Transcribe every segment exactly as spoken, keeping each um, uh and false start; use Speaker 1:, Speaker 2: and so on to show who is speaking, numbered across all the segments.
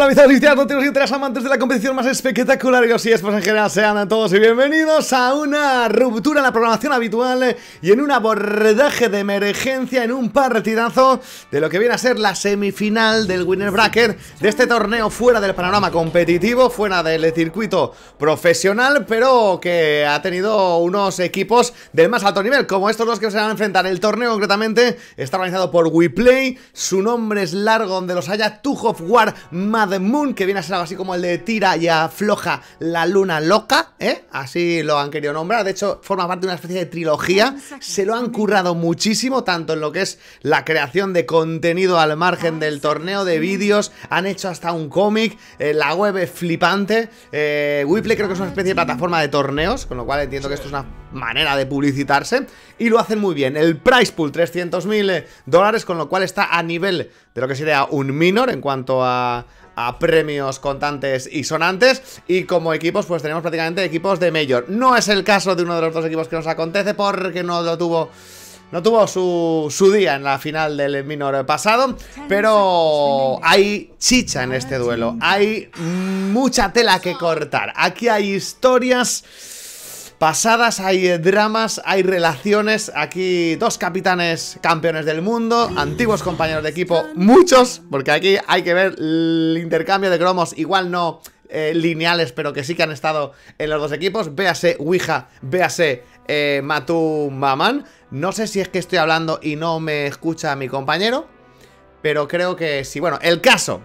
Speaker 1: mis aficionados, y tres amantes de la competición más espectacular y así es, pues en general sean todos y bienvenidos a una ruptura en la programación habitual y en un abordaje de emergencia en un partidazo de lo que viene a ser la semifinal del Winner Bracket de este torneo fuera del panorama competitivo, fuera del circuito profesional, pero que ha tenido unos equipos del más alto nivel, como estos dos que se van a enfrentar. El torneo concretamente está organizado por WePlay, su nombre es largo donde los haya, Tug of War Mad Moon, que viene a ser algo así como el de tira y afloja la luna loca, ¿eh? Así lo han querido nombrar. De hecho, forma parte de una especie de trilogía. Se lo han currado muchísimo, tanto en lo que es la creación de contenido al margen del torneo, de vídeos. Han hecho hasta un cómic. Eh, la web es flipante. Eh, WePlay creo que es una especie de plataforma de torneos, con lo cual entiendo que esto es una manera de publicitarse. Y lo hacen muy bien. El prize pool, trescientos mil dólares, con lo cual está a nivel de lo que sería un minor en cuanto a... a premios contantes y sonantes. Y como equipos pues tenemos prácticamente equipos de Major. No es el caso de uno de los dos equipos que nos acontece, porque no lo tuvo No tuvo su, su día en la final del minor pasado. Pero hay chicha en este duelo. Hay mucha tela que cortar. Aquí hay historias pasadas, hay dramas, hay relaciones. Aquí dos capitanes campeones del mundo, antiguos compañeros de equipo, muchos, porque aquí hay que ver el intercambio de cromos, igual no eh, lineales, pero que sí que han estado en los dos equipos. Véase Ouija, véase eh, Matu Maman. No sé si es que estoy hablando y no me escucha mi compañero, pero creo que sí. Bueno, el caso: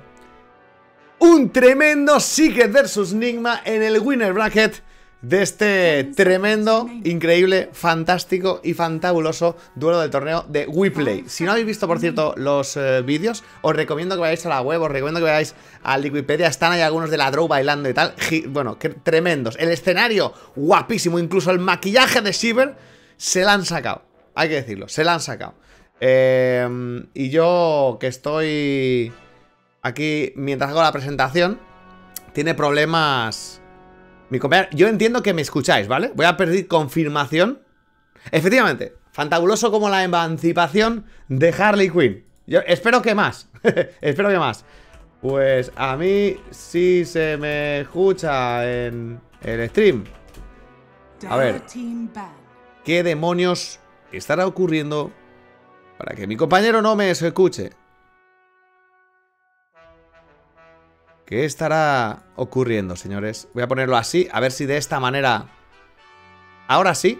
Speaker 1: un tremendo Secret versus Nigma en el Winner Bracket de este tremendo, increíble, fantástico y fantabuloso duelo del torneo de WePlay. Si no habéis visto, por cierto, los eh, vídeos, os recomiendo que vayáis a la web, os recomiendo que vayáis a Liquipedia. Están ahí algunos de la Draw bailando y tal. Bueno, que tremendos. El escenario, guapísimo. Incluso el maquillaje de Shiver se la han sacado. Hay que decirlo, se la han sacado. Eh, y yo, que estoy aquí mientras hago la presentación, tiene problemas mi compañero. Yo entiendo que me escucháis, ¿vale? Voy a pedir confirmación. Efectivamente, fantabuloso como la emancipación de Harley Quinn. Yo espero que más. Espero que más. Pues a mí sí se me escucha en el stream. A ver, ¿qué demonios estará ocurriendo para que mi compañero no me escuche? ¿Qué estará ocurriendo, señores? Voy a ponerlo así, a ver si de esta manera... Ahora sí.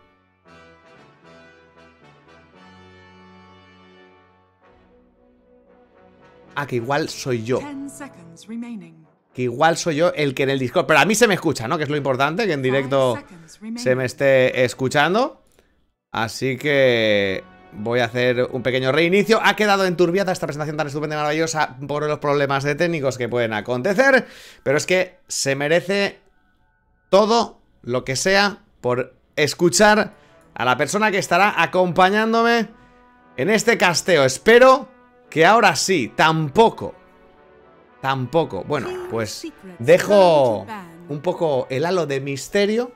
Speaker 1: Ah, que igual soy yo. Que igual soy yo el que en el Discord... Pero a mí se me escucha, ¿no? Que es lo importante, que en directo se me esté escuchando. Así que... voy a hacer un pequeño reinicio. Ha quedado enturbiada esta presentación tan estupenda y maravillosa por los problemas de técnicos que pueden acontecer, pero es que se merece todo lo que sea por escuchar a la persona que estará acompañándome en este casteo. Espero que ahora sí. Tampoco Tampoco Bueno, pues dejo un poco el halo de misterio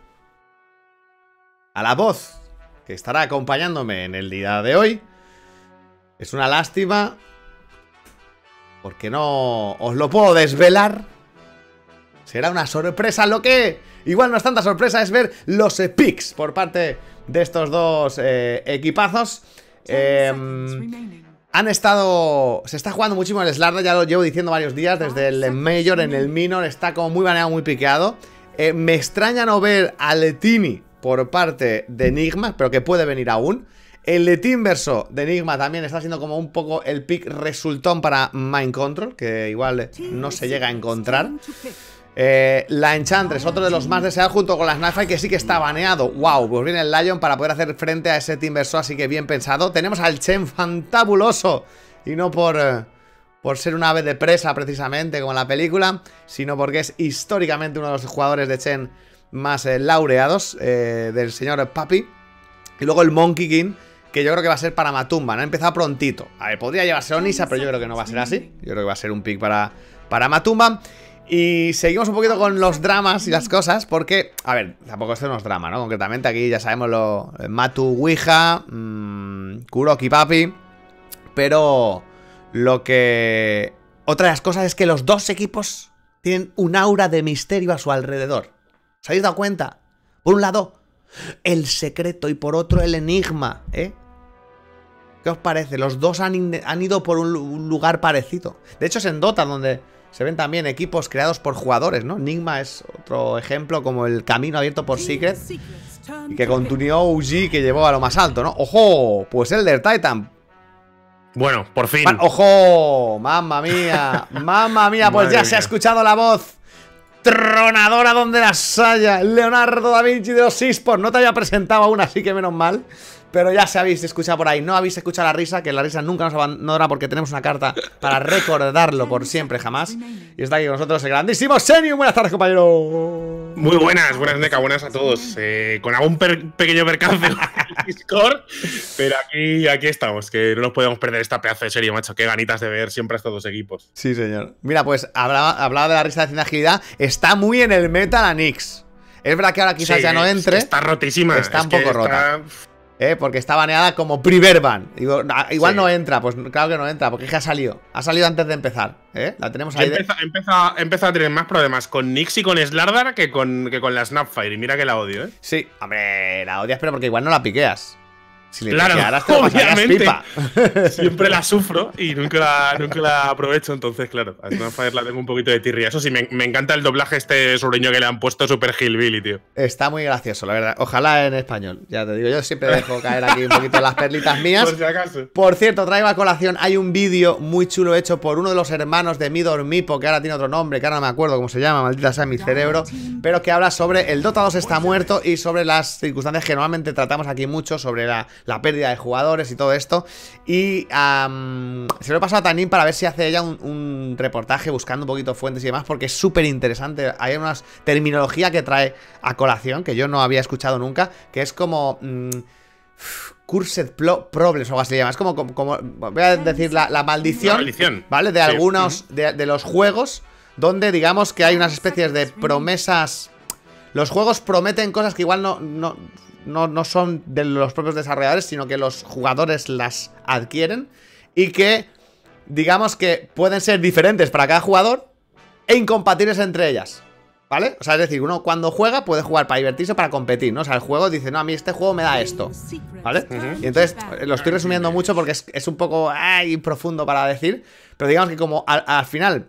Speaker 1: a la voz que estará acompañándome en el día de hoy. Es una lástima porque no os lo puedo desvelar. Será una sorpresa. Lo que igual no es tanta sorpresa es ver los eh, picks por parte de estos dos eh, equipazos. eh, Han estado... Se está jugando muchísimo el Slarda, ya lo llevo diciendo varios días. Desde el Major, en el Minor, está como muy baneado, muy piqueado. eh, Me extraña no ver a Letini por parte de Enigma, pero que puede venir aún. El de Timberso de Enigma también está siendo como un poco el pick resultón para Mind Control, que igual no se llega a encontrar. eh, La Enchantress, otro de los más deseados, junto con la Snapfire, que sí que está baneado. Wow, pues viene el Lion para poder hacer frente a ese Timberso, así que bien pensado. Tenemos al Chen fantabuloso, y no por... Eh, por ser un ave de presa precisamente como en la película, sino porque es históricamente uno de los jugadores de Chen más eh, laureados, eh, del señor Papi. Y luego el Monkey King, que yo creo que va a ser para Matumba, ¿no? Ha empezado prontito. A ver, podría llevarse Onisa, pero yo creo que no va a ser así. Yo creo que va a ser un pick para, para Matumba. Y seguimos un poquito con los dramas y las cosas, porque, a ver, tampoco esto no es drama, ¿no? Concretamente aquí ya sabemos lo... Matu Ouija, mmm, Kuroki Papi. Pero lo que otra de las cosas es que los dos equipos tienen un aura de misterio a su alrededor. ¿Os habéis dado cuenta? Por un lado, el secreto y por otro, el enigma, ¿eh? ¿Qué os parece? Los dos han, han ido por un, un lugar parecido. De hecho, es en Dota donde se ven también equipos creados por jugadores, ¿no? Enigma es otro ejemplo, como el camino abierto por Secret. Y que continuó U G, que llevó a lo más alto, ¿no? ¡Ojo! Pues Elder Titan.
Speaker 2: Bueno, por fin.
Speaker 1: ¡Ojo! ¡Mamma mía! ¡Mamma mía! Pues ya se ha escuchado la voz tronadora donde las haya. Leonardo da Vinci de los eSports. No te había presentado aún, así que menos mal. Pero ya se habéis escuchado por ahí. No habéis escuchado la risa, que la risa nunca nos abandona porque tenemos una carta para recordarlo por siempre, jamás. Y está aquí con nosotros el grandísimo Senium. Buenas tardes, compañero.
Speaker 2: Muy buenas, buenas Neca, buenas a todos. Eh, con algún per pequeño percance en el Discord, pero aquí, aquí estamos, que no nos podemos perder esta pedazo de serie, macho. Qué ganitas de ver siempre a estos dos equipos.
Speaker 1: Sí, señor. Mira, pues hablaba, hablaba de la risa de Hacienda Agilidad. Está muy en el meta la Nyx. Es verdad que ahora quizás
Speaker 2: sí,
Speaker 1: ya no entre.
Speaker 2: Está rotísima.
Speaker 1: Está
Speaker 2: es
Speaker 1: un poco
Speaker 2: está...
Speaker 1: rota. Eh, porque está baneada como primer ban. Digo, igual
Speaker 2: sí.
Speaker 1: no entra, pues claro que no entra, porque es que ha salido. Ha salido antes de empezar, ¿eh? La tenemos ahí.
Speaker 2: Empieza, de... empieza, empieza a tener más problemas con Nyx y con Slardar que con, que con la Snapfire. Y mira que la odio, ¿eh?
Speaker 1: Sí, hombre, la odias, pero porque igual no la piqueas. Si le
Speaker 2: claro,
Speaker 1: piquearas, te lo
Speaker 2: obviamente.
Speaker 1: Pipa.
Speaker 2: Siempre la sufro y nunca la, nunca la aprovecho. Entonces, claro, a Snapfire la tengo un poquito de tirria. Eso sí, me, me encanta el doblaje este sureño que le han puesto, super hillbilly, tío.
Speaker 1: Está muy gracioso, la verdad. Ojalá en español. Ya te digo, yo siempre dejo caer aquí un poquito las perlitas mías.
Speaker 2: Por si acaso.
Speaker 1: Por cierto, traigo a colación, hay un vídeo muy chulo hecho por uno de los hermanos de Midor Mipo, que ahora tiene otro nombre, que ahora no me acuerdo cómo se llama, maldita sea mi cerebro, pero que habla sobre el Dota dos está muerto y sobre las circunstancias que normalmente tratamos aquí mucho, sobre la, la pérdida de jugadores y todo esto. Y um, se lo he pasado a Tanin para ver si hace ella un, un reportaje buscando un poquito fuentes y demás, porque es súper interesante. Hay una terminología que trae a colación que yo no había escuchado nunca, que es como um, Cursed Problems o algo así se llama. Es como, como, como voy a decir la, la maldición,
Speaker 2: la maldición,
Speaker 1: ¿vale? De
Speaker 2: sí.
Speaker 1: algunos de, de los juegos donde digamos que hay unas especies de promesas. Los juegos prometen cosas que igual no, no, no, no son de los propios desarrolladores, sino que los jugadores las adquieren y que, digamos que pueden ser diferentes para cada jugador e incompatibles entre ellas, ¿vale? O sea, es decir, uno cuando juega puede jugar para divertirse, para competir, ¿no? O sea, el juego dice, no, a mí este juego me da esto, ¿vale? Uh-huh. Y entonces, lo estoy resumiendo mucho porque es, es un poco ay, profundo para decir, pero digamos que como al, al final,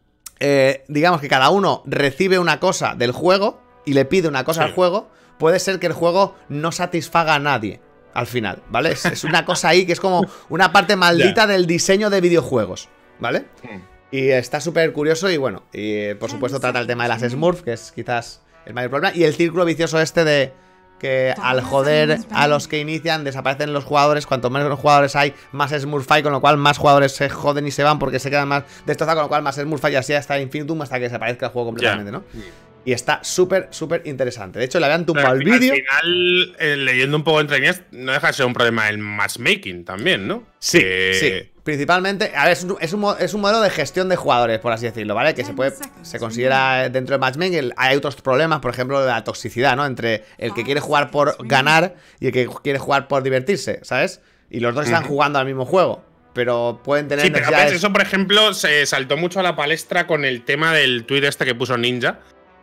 Speaker 1: eh, digamos que cada uno recibe una cosa del juego y le pide una cosa sí. al juego, puede ser que el juego no satisfaga a nadie al final, ¿vale? Es, es una cosa ahí que es como una parte maldita yeah. del diseño de videojuegos, ¿vale? Mm. Y está súper curioso y bueno, y por supuesto trata el tema de las Smurf, que es quizás el mayor problema, y el círculo vicioso este de que al joder a los que inician desaparecen los jugadores, cuanto menos jugadores hay, más Smurf hay, con lo cual más jugadores se joden y se van porque se quedan más destrozados, con lo cual más Smurf hay y así hasta infinitum hasta que desaparezca el juego completamente, yeah. ¿no? Y está súper, súper interesante. De hecho, le habían tumbado el vídeo.
Speaker 2: Al final, eh, leyendo un poco entre líneas, no deja de ser un problema el matchmaking también, ¿no?
Speaker 1: Sí,
Speaker 2: eh...
Speaker 1: sí. Principalmente, a ver, es un, es, un, es un modelo de gestión de jugadores, por así decirlo, ¿vale? Que se puede, se considera dentro del matchmaking. Hay otros problemas, por ejemplo, de la toxicidad, ¿no? Entre el que quiere jugar por ganar y el que quiere jugar por divertirse, ¿sabes? Y los dos están uh-huh. jugando al mismo juego. Pero pueden tener
Speaker 2: sí, pero necesidades... eso, por ejemplo, se saltó mucho a la palestra con el tema del tweet este que puso Ninja.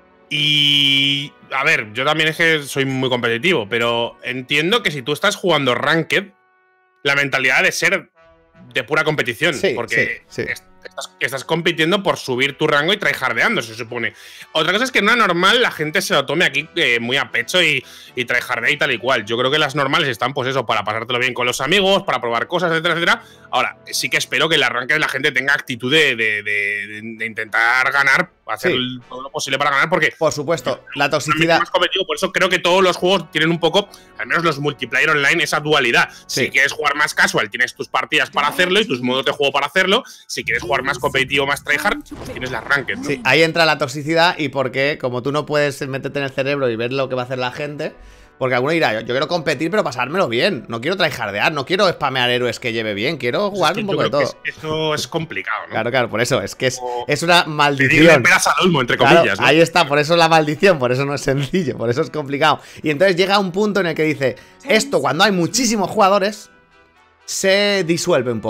Speaker 2: Y, a ver, yo también es que soy muy competitivo, pero entiendo que si tú estás jugando Ranked, la mentalidad de ser de pura competición,
Speaker 1: sí,
Speaker 2: porque
Speaker 1: sí, sí.
Speaker 2: Estás, estás compitiendo por subir tu rango y tryhardeando, se supone. Otra cosa es que en una normal la gente se lo tome aquí eh, muy a pecho y, y tryhardea y tal y cual. Yo creo que las normales están, pues eso, para pasártelo bien con los amigos, para probar cosas, etcétera, etcétera. Ahora, sí que espero que el arranque de la gente tenga actitud de, de, de, de intentar ganar, hacer sí. todo lo posible para ganar, porque…
Speaker 1: Por supuesto, la toxicidad…
Speaker 2: Más competitivo, por eso creo que todos los juegos tienen un poco, al menos los multiplayer online, esa dualidad.
Speaker 1: Sí.
Speaker 2: Si quieres jugar más casual, tienes tus partidas para hacerlo y tus modos de juego para hacerlo. Si quieres jugar más competitivo, más tryhard, pues tienes las ranked, ¿no?
Speaker 1: Sí, ahí entra la toxicidad y porque como tú no puedes meterte en el cerebro y ver lo que va a hacer la gente, porque alguno dirá, yo, yo quiero competir pero pasármelo bien, no quiero tryhardear, no quiero spamear héroes que lleve bien, quiero jugar pues es que un poco de todo.
Speaker 2: Es, eso es complicado, ¿no?
Speaker 1: Claro, claro, por eso, es que es, es una maldición.
Speaker 2: Peras al olmo, entre
Speaker 1: claro,
Speaker 2: comillas, ¿no?
Speaker 1: Ahí está, por eso es la maldición, por eso no es sencillo, por eso es complicado. Y entonces llega un punto en el que dice, esto cuando hay muchísimos jugadores se disuelve un poco.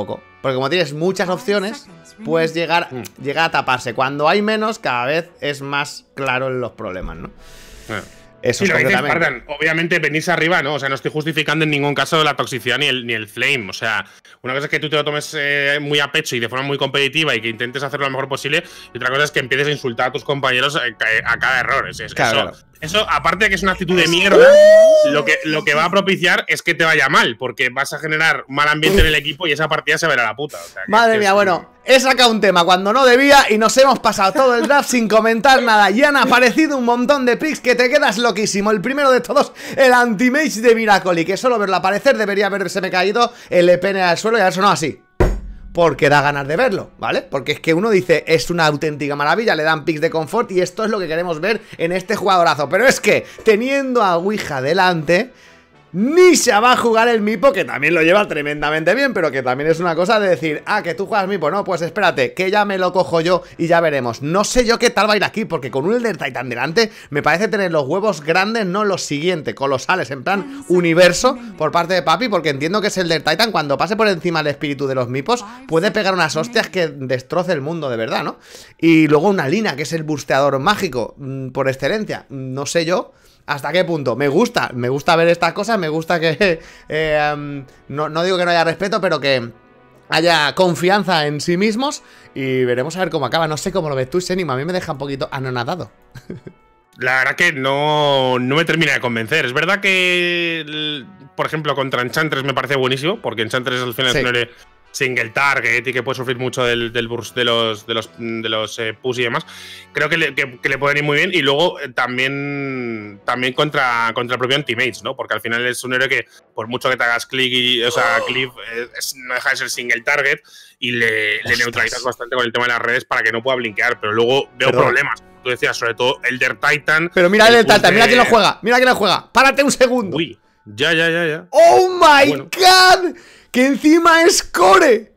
Speaker 1: Porque como tienes muchas opciones, puedes llegar, mm. llegar a taparse. Cuando hay menos, cada vez es más claro en los problemas, ¿no?
Speaker 2: Ah.
Speaker 1: Eso
Speaker 2: sí,
Speaker 1: es
Speaker 2: lo dices, Spartan, obviamente venirse arriba, ¿no? O sea, no estoy justificando en ningún caso la toxicidad ni el, ni el flame. O sea, una cosa es que tú te lo tomes eh, muy a pecho y de forma muy competitiva y que intentes hacerlo lo mejor posible. Y otra cosa es que empieces a insultar a tus compañeros a, a, a cada error. Es, es,
Speaker 1: claro,
Speaker 2: eso,
Speaker 1: claro.
Speaker 2: eso, aparte de que es una actitud de mierda, lo que, lo que va a propiciar es que te vaya mal, porque vas a generar mal ambiente en el equipo y esa partida se verá a la puta. O sea,
Speaker 1: Madre mía, es, bueno, he sacado un tema cuando no debía y nos hemos pasado todo el draft sin comentar nada. Y han aparecido un montón de picks que te quedas loquísimo. El primero de todos, el anti-mage de Miracoli, que solo verlo aparecer debería haberse me caído el pene al suelo y haber sonado así. Porque da ganas de verlo, ¿vale? Porque es que uno dice, es una auténtica maravilla, le dan picks de confort y esto es lo que queremos ver en este jugadorazo. Pero es que, teniendo a Ouija delante, Nisha va a jugar el Mipo, que también lo lleva tremendamente bien, pero que también es una cosa de decir, ah, que tú juegas Mipo, no, pues espérate, que ya me lo cojo yo y ya veremos. No sé yo qué tal va a ir aquí, porque con un Elder Titan delante me parece tener los huevos grandes, no los siguientes, colosales, en plan universo por parte de Papi, porque entiendo que es el Elder Titan, cuando pase por encima el espíritu de los Mipos, puede pegar unas hostias que destroce el mundo de verdad, ¿no? Y luego una Lina, que es el busteador mágico mmm, por excelencia, no sé yo ¿hasta qué punto? Me gusta, me gusta ver estas cosas, me gusta que, eh, um, no, no digo que no haya respeto, pero que haya confianza en sí mismos y veremos a ver cómo acaba. No sé cómo lo ves tú, Senim, a mí me deja un poquito anonadado.
Speaker 2: La verdad que no, no me termina de convencer. Es verdad que, por ejemplo, contra Enchantress me parece buenísimo, porque Enchantress al final sí. es single target y que puede sufrir mucho del, del burst de los de los, de los eh, push y demás. Creo que le, que, que le pueden ir muy bien. Y luego eh, también, también contra, contra el propio Anti-Mates, ¿no? Porque al final es un héroe que, por mucho que te hagas click y, o sea, clip, eh, es, no deja de ser single target y le, le neutralizas bastante con el tema de las redes para que no pueda blinkear. Pero luego veo Perdón. problemas. Tú decías, sobre todo Elder Titan.
Speaker 1: Pero mira el Elder Titan, de... mira quién lo juega. Mira quién lo juega. Párate un segundo.
Speaker 2: Uy, ya, ya, ya, ya.
Speaker 1: ¡Oh my bueno. God! Que encima es Core,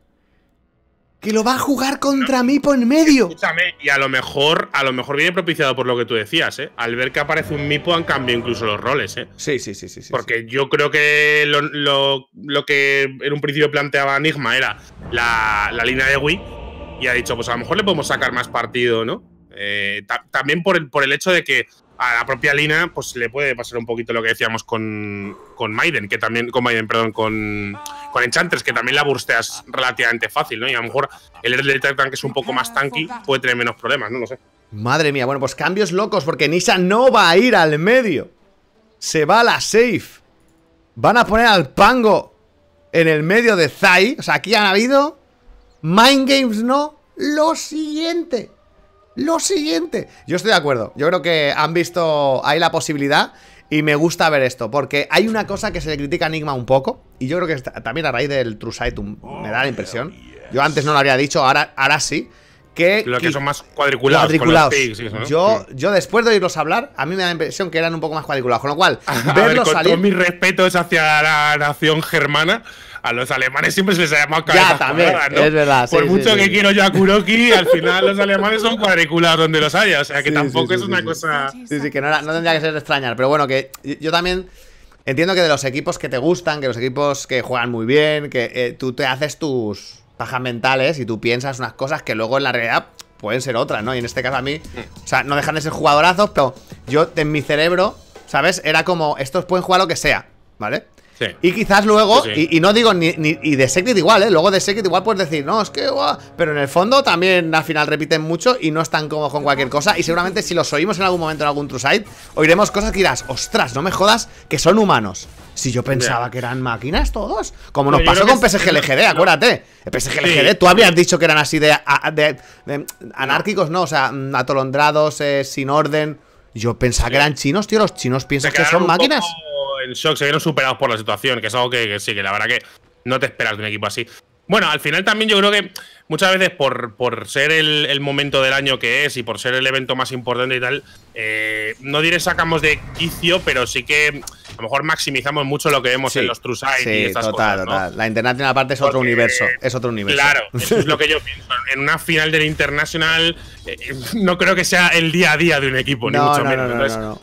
Speaker 1: que lo va a jugar contra no, Mipo en medio.
Speaker 2: Escúchame, y a lo mejor a lo mejor viene propiciado por lo que tú decías, ¿eh? Al ver que aparece un Mipo han cambiado incluso los roles, ¿eh?
Speaker 1: Sí, sí, sí, sí. sí
Speaker 2: Porque
Speaker 1: sí.
Speaker 2: yo creo que lo, lo, lo que en un principio planteaba Enigma era la, la línea de Wii y ha dicho, pues a lo mejor le podemos sacar más partido, ¿no? Eh, ta también por el, por el hecho de que a la propia Lina pues le puede pasar un poquito lo que decíamos con, con Maiden, que también, con Maiden, perdón, con, con Enchantress, que también la bursteas relativamente fácil, ¿no? Y a lo mejor el Elder Titan, que es un poco más tanky, puede tener menos problemas, no lo sé.
Speaker 1: Madre mía, bueno, pues cambios locos, porque Nisha no va a ir al medio. Se va a la safe. Van a poner al Pango en el medio de Zai. O sea, aquí han habido Mind Games, no. Lo siguiente. Lo siguiente. Yo estoy de acuerdo. Yo creo que han visto ahí la posibilidad y me gusta ver esto, porque hay una cosa que se le critica a Enigma un poco, y yo creo que está, también a raíz del True Sight me da la impresión. Yo antes no lo habría dicho, ahora, ahora sí. Que,
Speaker 2: lo que son más cuadriculados.
Speaker 1: cuadriculados.
Speaker 2: Con los pigs, ¿no?
Speaker 1: Yo, yo después de oírlos hablar, a mí me da la impresión que eran un poco más cuadriculados. Con lo cual,
Speaker 2: a
Speaker 1: verlos
Speaker 2: ver, con
Speaker 1: salir.
Speaker 2: Todos mis respetos hacia la nación germana. A los alemanes siempre se les ha llamado cabezas
Speaker 1: ya, también,
Speaker 2: cuadradas, ¿no?
Speaker 1: Es verdad.
Speaker 2: Por
Speaker 1: sí,
Speaker 2: mucho
Speaker 1: sí,
Speaker 2: que
Speaker 1: sí.
Speaker 2: quiero yo a Kuroki, al final los alemanes son cuadriculados donde los haya. O sea que
Speaker 1: sí,
Speaker 2: tampoco
Speaker 1: sí,
Speaker 2: es
Speaker 1: sí,
Speaker 2: una
Speaker 1: sí,
Speaker 2: cosa.
Speaker 1: Sí, sí, que no, era, no tendría que ser de extrañar. Pero bueno, que yo también entiendo que de los equipos que te gustan, que los equipos que juegan muy bien, que eh, tú te haces tus pajas mentales y tú piensas unas cosas que luego en la realidad pueden ser otras, ¿no? Y en este caso a mí, o sea, no dejan de ser jugadorazos, pero yo en mi cerebro, ¿sabes? Era como, estos pueden jugar lo que sea, ¿vale?
Speaker 2: Sí.
Speaker 1: Y quizás luego,
Speaker 2: sí, sí.
Speaker 1: Y, y no digo ni, ni y de Secret igual, ¿eh? Luego de Secret igual puedes decir, no, es que guau. Pero en el fondo también al final repiten mucho y no están cómodos con cualquier cosa. Y seguramente si los oímos en algún momento en algún True Sight, oiremos cosas que dirás, ostras, no me jodas que son humanos. Si yo pensaba yeah. que eran máquinas todos. Como nos no, pasó con P S G L G D, acuérdate. El P S G L G D, sí. Tú habías dicho que eran así de, de, de, de anárquicos, ¿no? O sea, atolondrados, eh, sin orden. Yo pensaba sí. que eran chinos, tío. Los chinos piensan que son máquinas.
Speaker 2: En shock, se vieron superados por la situación, que es algo que, que sí, que la verdad que no te esperas de un equipo así. Bueno, al final también yo creo que muchas veces por, por ser el, el momento del año que es y por ser el evento más importante y tal, eh, no diré sacamos de quicio, pero sí que a lo mejor maximizamos mucho lo que vemos sí, en los True Sight sí, y estas
Speaker 1: total,
Speaker 2: cosas, ¿no?
Speaker 1: Total. La International parte es otro Porque, universo, es otro universo.
Speaker 2: Claro, eso es lo que yo pienso. En una final del International eh, no creo que sea el día a día de un equipo,
Speaker 1: no,
Speaker 2: ni mucho
Speaker 1: no,
Speaker 2: menos.
Speaker 1: No, no,
Speaker 2: Entonces,
Speaker 1: no, no.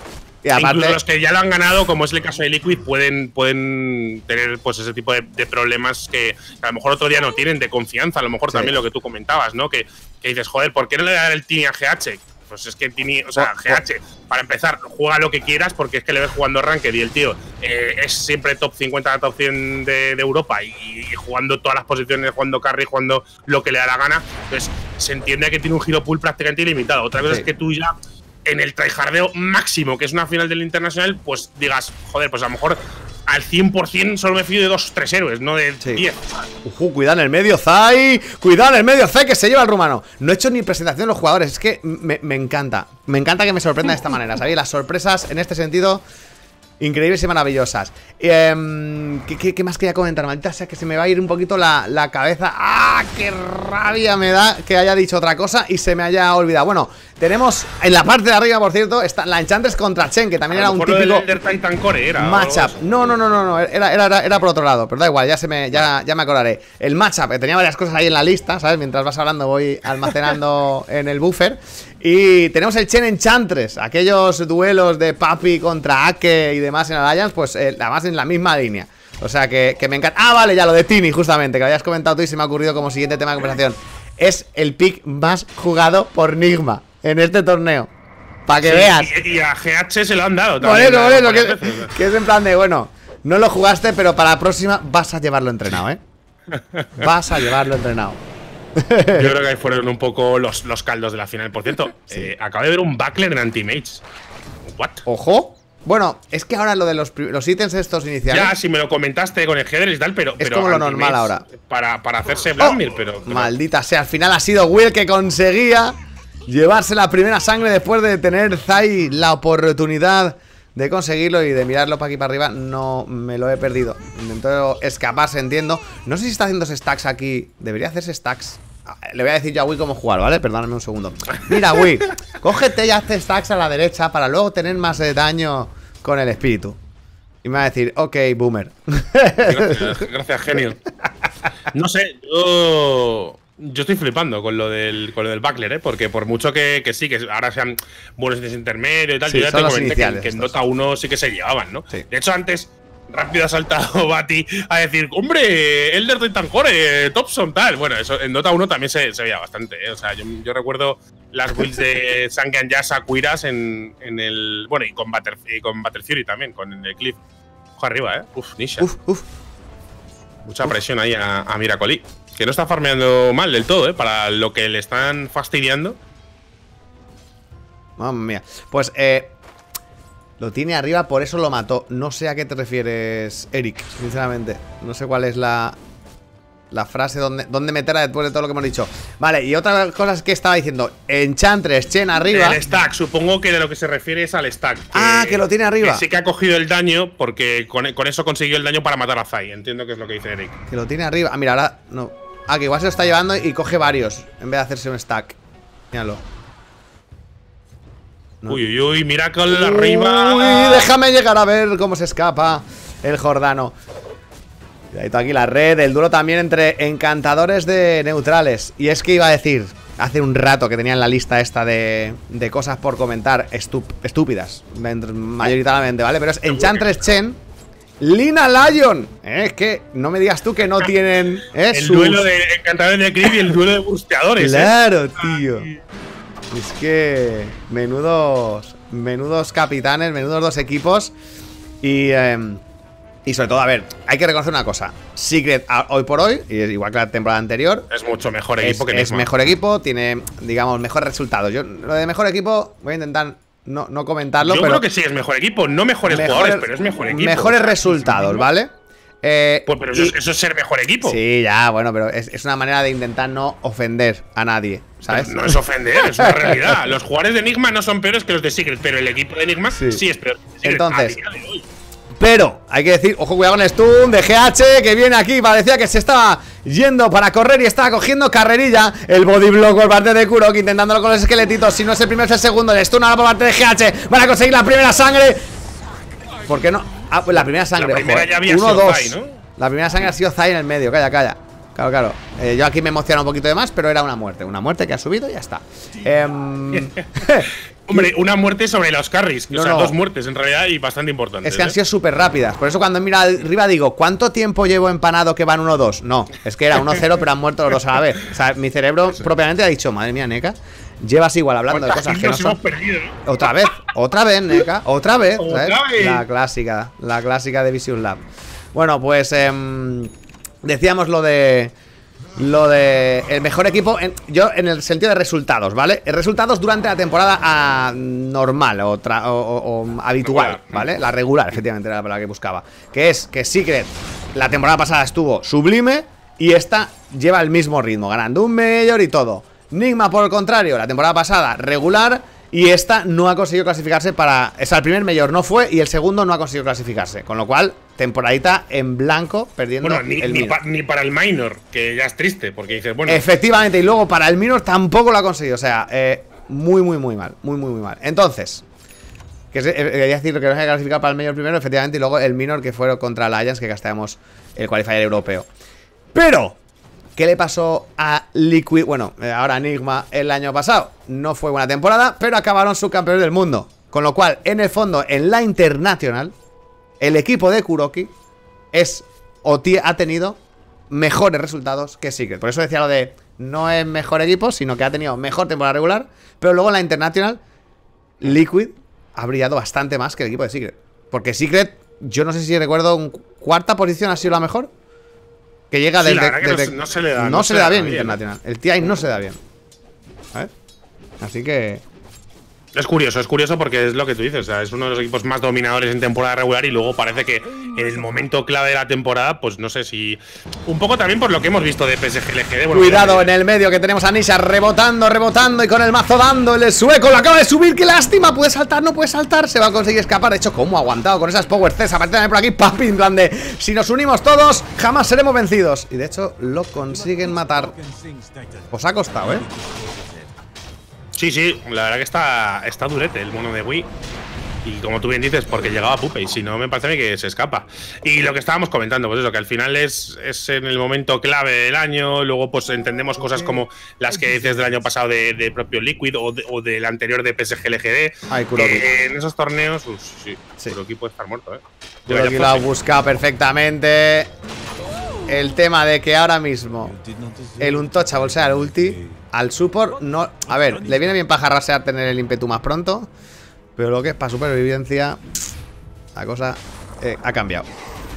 Speaker 1: Y aparte,
Speaker 2: incluso los que ya lo han ganado, como es el caso de Liquid, pueden, pueden tener pues ese tipo de, de problemas que a lo mejor otro día no tienen de confianza. A lo mejor sí. también lo que tú comentabas, ¿no? Que, que dices, joder, ¿por qué no le dan el Tini a G H? Pues es que Tini, o sea, G H, para empezar, juega lo que quieras porque es que le ves jugando Ranked y el tío eh, es siempre top cincuenta, top cien de, de Europa y, y jugando todas las posiciones, jugando carry, jugando lo que le da la gana. Entonces, se entiende que tiene un hero pool prácticamente ilimitado. Otra cosa sí. es que tú ya en el tryhardeo máximo, que es una final del Internacional, pues digas, joder, pues a lo mejor al cien por cien solo me fío de dos o tres héroes, no de
Speaker 1: sí.
Speaker 2: diez.
Speaker 1: Uh, cuidado en el medio, Zai. Cuidado en el medio, Zai, que se lleva el rumano. No he hecho ni presentación de los jugadores. Es que me, me encanta. Me encanta que me sorprenda de esta manera, ¿sabéis? Las sorpresas en este sentido, increíbles y maravillosas. Eh, ¿qué, qué, ¿Qué más quería comentar? Maldita sea que se me va a ir un poquito la, la cabeza. ¡Ah! ¡Qué rabia me da que haya dicho otra cosa y se me haya olvidado! Bueno, tenemos en la parte de arriba, por cierto, está la Enchantress contra Chen, que también era un típico
Speaker 2: Titan Core era
Speaker 1: matchup. No, no, no, no, no. Era, era, era por otro lado, pero da igual, ya se me, ya, ya me acordaré. El matchup, que tenía varias cosas ahí en la lista, ¿sabes? Mientras vas hablando voy almacenando en el buffer. Y tenemos el Chen Enchantress, aquellos duelos de Papi contra Ake y demás en Alliance, pues eh, además en la misma línea. O sea que, que me encanta. Ah, vale, ya lo de Tini, justamente, que habías comentado tú y se me ha ocurrido como siguiente tema de conversación. Es el pick más jugado por Nigma en este torneo. Para que
Speaker 2: sí,
Speaker 1: veas.
Speaker 2: Y, y a G H se lo han dado
Speaker 1: también. Por eso, por eso, que,
Speaker 2: veces,
Speaker 1: que es en plan de, bueno, no lo jugaste, pero para la próxima vas a llevarlo entrenado, ¿eh? Vas a llevarlo entrenado.
Speaker 2: Yo creo que ahí fueron un poco los, los caldos de la final. Por cierto, sí. eh, acabo de ver un Buckler en Anti-Mage. ¿What?
Speaker 1: Ojo. Bueno, es que ahora lo de los, los ítems estos iniciales.
Speaker 2: Ya, si me lo comentaste con el header y tal, pero.
Speaker 1: Es
Speaker 2: pero
Speaker 1: como lo normal ahora.
Speaker 2: Para, para hacerse Vladimir, oh, pero, pero.
Speaker 1: Maldita sea, al final ha sido Will que conseguía llevarse la primera sangre después de tener Zai la oportunidad de conseguirlo y de mirarlo para aquí para arriba. No me lo he perdido. Intentó escaparse, entiendo. No sé si está haciendo stacks aquí. Debería hacerse stacks. Le voy a decir yo a Will cómo jugar, ¿vale? Perdóname un segundo. Mira, Will, cógete y hazte stacks a la derecha para luego tener más eh, daño con el espíritu. Y me va a decir, ok, boomer.
Speaker 2: Gracias, gracias, genio. No sé, yo... Yo estoy flipando con lo del, con lo del Buckler, ¿eh? Porque por mucho que, que sí, que ahora sean buenos de intermedio y tal,
Speaker 1: sí,
Speaker 2: yo ya te comenté que, que en
Speaker 1: estos.
Speaker 2: Dota uno sí que se llevaban, ¿no?
Speaker 1: Sí.
Speaker 2: De hecho, antes rápido ha saltado Bati a decir, hombre, Elder Titan Core, Thompson, tal. Bueno, eso en Dota uno también se, se veía bastante, ¿eh? O sea, yo, yo recuerdo las builds de Sangan Yasa, Quiras en, en el… Bueno, y con Butter, y con Butter Fury también, con el Cliff. Ojo arriba, ¿eh? Uf, Nisha.
Speaker 1: Uf, uf.
Speaker 2: Mucha presión ahí a, a Miracoli. Que no está farmeando mal del todo, ¿eh? Para lo que le están fastidiando.
Speaker 1: Mamma mía. Pues, eh… lo tiene arriba, por eso lo mató. No sé a qué te refieres, Eric, sinceramente. No sé cuál es la… la frase, dónde, dónde meterla después de todo lo que hemos dicho. Vale, y otra cosa es que estaba diciendo Enchantress, Chen arriba.
Speaker 2: El stack, supongo que de lo que se refiere es al stack. Que,
Speaker 1: ah, que lo tiene arriba.
Speaker 2: Que sí que ha cogido el daño, porque con, con eso consiguió el daño para matar a Zai. Entiendo que es lo que dice Eric.
Speaker 1: Que lo tiene arriba. Ah, mira, ahora no. Ah, que igual se lo está llevando y coge varios en vez de hacerse un stack. Míralo.
Speaker 2: No. Uy, uy, uy, Miracle arriba.
Speaker 1: Uy, déjame llegar a ver cómo se escapa el Jordano. Cuidadito aquí la red, el duelo también entre encantadores de neutrales. Y es que iba a decir, hace un rato que tenía en la lista esta de, de cosas por comentar estup, estúpidas, mayoritariamente, ¿vale? Pero es Enchantress Chen, Lina Lion. ¿Eh? Es que no me digas tú que no tienen… ¿eh?
Speaker 2: El
Speaker 1: sus…
Speaker 2: duelo de encantadores de Creep y el duelo de busteadores.
Speaker 1: Claro,
Speaker 2: ¿eh?
Speaker 1: tío. Es que menudos, menudos capitanes, menudos dos equipos. Y… Eh, Y sobre todo, a ver, hay que reconocer una cosa. Secret, hoy por hoy, y es igual que la temporada anterior,
Speaker 2: es mucho mejor equipo
Speaker 1: es,
Speaker 2: que Nigma.
Speaker 1: Es mejor equipo, tiene, digamos, mejores resultados. Yo, lo de mejor equipo, voy a intentar no, no comentarlo.
Speaker 2: Yo
Speaker 1: pero
Speaker 2: creo que sí, es mejor equipo. No mejores, mejores jugadores, pero es mejor equipo.
Speaker 1: Mejores
Speaker 2: o sea,
Speaker 1: resultados, ¿vale? Eh,
Speaker 2: pues, pero eso, y, es, eso es ser mejor equipo.
Speaker 1: Sí, ya, bueno, pero es, es una manera de intentar no ofender a nadie, ¿sabes?
Speaker 2: Pero no es ofender, es una realidad. Los jugadores de Nigma no son peores que los de Secret, pero el equipo de Nigma sí, sí es peor. Secret,
Speaker 1: entonces,
Speaker 2: a día de hoy.
Speaker 1: Pero hay que decir, ojo, cuidado con el stun de G H, que viene aquí. Parecía que se estaba yendo para correr y estaba cogiendo carrerilla. El body block por parte de Kurok, intentándolo con los esqueletitos. Si no es el primero, es el segundo. El stun ahora por parte de G H. Van a conseguir la primera sangre. ¿Por qué no? Ah, pues la primera sangre.
Speaker 2: La primera
Speaker 1: ojo,
Speaker 2: ya había
Speaker 1: uno,
Speaker 2: sido
Speaker 1: dos.
Speaker 2: Zai, ¿no?
Speaker 1: La primera sangre ha sido Zai en el medio. Calla, calla. Claro, claro. Eh, yo aquí me emociona un poquito de más, pero era una muerte. Una muerte que ha subido y ya está. Eh,
Speaker 2: Hombre, una muerte sobre los carries.
Speaker 1: No,
Speaker 2: o sea,
Speaker 1: no.
Speaker 2: dos muertes en realidad y bastante importantes.
Speaker 1: Es que han
Speaker 2: ¿eh?
Speaker 1: sido súper rápidas. Por eso cuando miro arriba digo, ¿cuánto tiempo llevo empanado que van uno dos? No, es que era uno cero, pero han muerto los dos a la vez. O sea, mi cerebro Eso. propiamente ha dicho, madre mía, Neka, llevas igual hablando de cosas que no son.
Speaker 2: Perdido, ¿no?
Speaker 1: Otra vez, otra vez, Neka, otra vez, ¿sabes?
Speaker 2: ¿Otra vez?
Speaker 1: La clásica, la clásica de Vision Lab. Bueno, pues eh, decíamos lo de... Lo de el mejor equipo, en, yo en el sentido de resultados, ¿vale? Resultados durante la temporada a, normal o, tra, o, o, o habitual, regular, ¿vale? La regular, efectivamente, era la palabra que buscaba. Que es que Secret la temporada pasada estuvo sublime y esta lleva el mismo ritmo, ganando un Major y todo. Nigma, por el contrario, la temporada pasada regular y esta no ha conseguido clasificarse para... O sea, el primer Major no fue y el segundo no ha conseguido clasificarse. Con lo cual, temporadita en blanco, perdiendo
Speaker 2: bueno, ni,
Speaker 1: el
Speaker 2: ni,
Speaker 1: minor.
Speaker 2: pa, ni para el minor, que ya es triste, porque dices, bueno...
Speaker 1: Efectivamente, y luego para el minor tampoco lo ha conseguido. O sea, eh, muy, muy, muy mal. Muy, muy, muy mal. Entonces, que es, eh, quería decir que no se ha clasificado para el Major primero, efectivamente, y luego el minor que fue contra la Alliance, que casteamos el qualifier europeo. Pero... ¿qué le pasó a Liquid? Bueno, ahora Enigma el año pasado. No fue buena temporada, pero acabaron subcampeones del mundo. Con lo cual, en el fondo, en la International, el equipo de Kuroky es o ha tenido mejores resultados que Secret. Por eso decía lo de no es mejor equipo, sino que ha tenido mejor temporada regular. Pero luego en la International, Liquid ha brillado bastante más que el equipo de Secret. Porque Secret, yo no sé si recuerdo, un cuarta posición ha sido la mejor. Que llega
Speaker 2: sí,
Speaker 1: desde,
Speaker 2: desde,
Speaker 1: no,
Speaker 2: no se le da,
Speaker 1: no
Speaker 2: no
Speaker 1: se
Speaker 2: se
Speaker 1: le da bien,
Speaker 2: bien
Speaker 1: Internacional. El T I no se da bien. ¿Sabes? Así que...
Speaker 2: Es curioso, es curioso porque es lo que tú dices. O sea, es uno de los equipos más dominadores en temporada regular y luego parece que en el momento clave de la temporada, pues no sé si... Un poco también por lo que hemos visto de P S G L G D. Bueno,
Speaker 1: cuidado en el medio que tenemos a Nisha rebotando, rebotando y con el mazo dando. El sueco lo acaba de subir, qué lástima. Puede saltar, no puede saltar, se va a conseguir escapar. De hecho, ¿cómo ha aguantado con esas Power Cs? A partir de por aquí, papi, en plan de... si nos unimos todos, jamás seremos vencidos. Y de hecho, lo consiguen matar. Os ha costado, ¿eh?
Speaker 2: Sí, sí, la verdad que está, está durete el mono de Wii. Y como tú bien dices, porque llegaba a Pupe y si no me parece a mí que se escapa. Y lo que estábamos comentando, pues eso, que al final es, es en el momento clave del año. Luego pues entendemos cosas como las que dices del año pasado de, de propio Liquid o, de, o del anterior de P S G L G D.
Speaker 1: Ay, Kuroky.
Speaker 2: Eh, en esos torneos, uf, sí,
Speaker 1: sí.
Speaker 2: Kuroky puede estar muerto, eh.
Speaker 1: Kuroky lo ha buscado perfectamente. El tema de que ahora mismo el Untouchable sea el ulti, al support no... A ver, le viene bien para rasear tener el ímpetu más pronto, pero lo que es para supervivencia, la cosa eh, ha cambiado.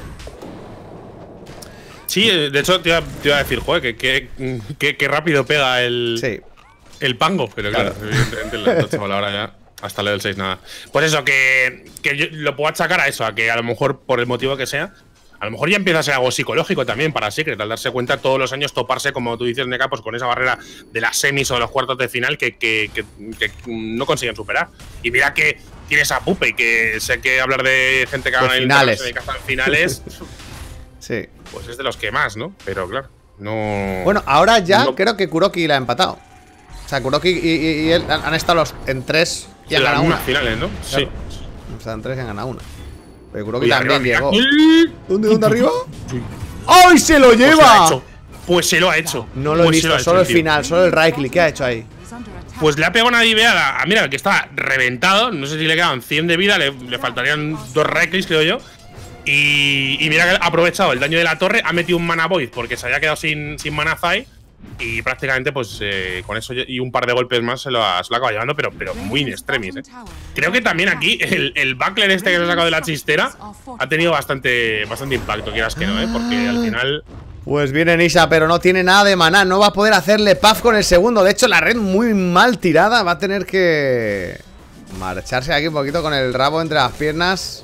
Speaker 2: Sí, de hecho te iba, te iba a decir, joder, que, que, que, que rápido pega el,
Speaker 1: sí.
Speaker 2: el pango, pero claro, claro evidentemente el Untouchable ahora ya... Hasta level seis nada. Pues eso, que, que yo lo puedo achacar a eso, a que a lo mejor por el motivo que sea, a lo mejor ya empieza a ser algo psicológico también para Secret, al darse cuenta todos los años toparse, como tú dices, Neka, pues con esa barrera de las semis o de los cuartos de final que, que, que, que no consiguen superar. Y mira que tienes a Pupe, que sé que hablar de gente que gana en
Speaker 1: finales.
Speaker 2: En finales
Speaker 1: sí.
Speaker 2: Pues es de los que más, ¿no? Pero claro, no...
Speaker 1: Bueno, ahora ya
Speaker 2: no,
Speaker 1: creo que Kuroky la ha empatado. O sea, Kuroky y, y, y él han estado los, en tres y han ganado una.
Speaker 2: finales, ¿no?
Speaker 1: Claro.
Speaker 2: Sí.
Speaker 1: O sea, en tres y han ganado una. Pero Kuroky
Speaker 2: Oye,
Speaker 1: también
Speaker 2: arriba,
Speaker 1: llegó. ¿Dónde, dónde arriba? ¡Ay, se lo lleva!
Speaker 2: Pues se lo ha hecho.
Speaker 1: No lo he
Speaker 2: pues
Speaker 1: visto,
Speaker 2: lo
Speaker 1: solo el
Speaker 2: hecho,
Speaker 1: final, solo el right click. ¿Qué ha hecho ahí?
Speaker 2: Pues le ha pegado una diveada. Mira, que estaba reventado. No sé si le quedaban cien de vida. Le, le faltarían dos right clicks, creo yo. Y, y mira que ha aprovechado el daño de la torre. Ha metido un mana void porque se había quedado sin, sin mana Zai. Y prácticamente, pues eh, con eso y un par de golpes más se lo ha, se lo ha acabado llevando, pero, pero muy in extremis. ¿eh? Creo que también aquí el, el buckler este que se ha sacado de la chistera ha tenido bastante, bastante impacto, quieras que no, ¿eh? Porque al final.
Speaker 1: Pues viene Nisha, pero no tiene nada de maná. No va a poder hacerle puff con el segundo. De hecho, la red muy mal tirada. Va a tener que marcharse aquí un poquito con el rabo entre las piernas.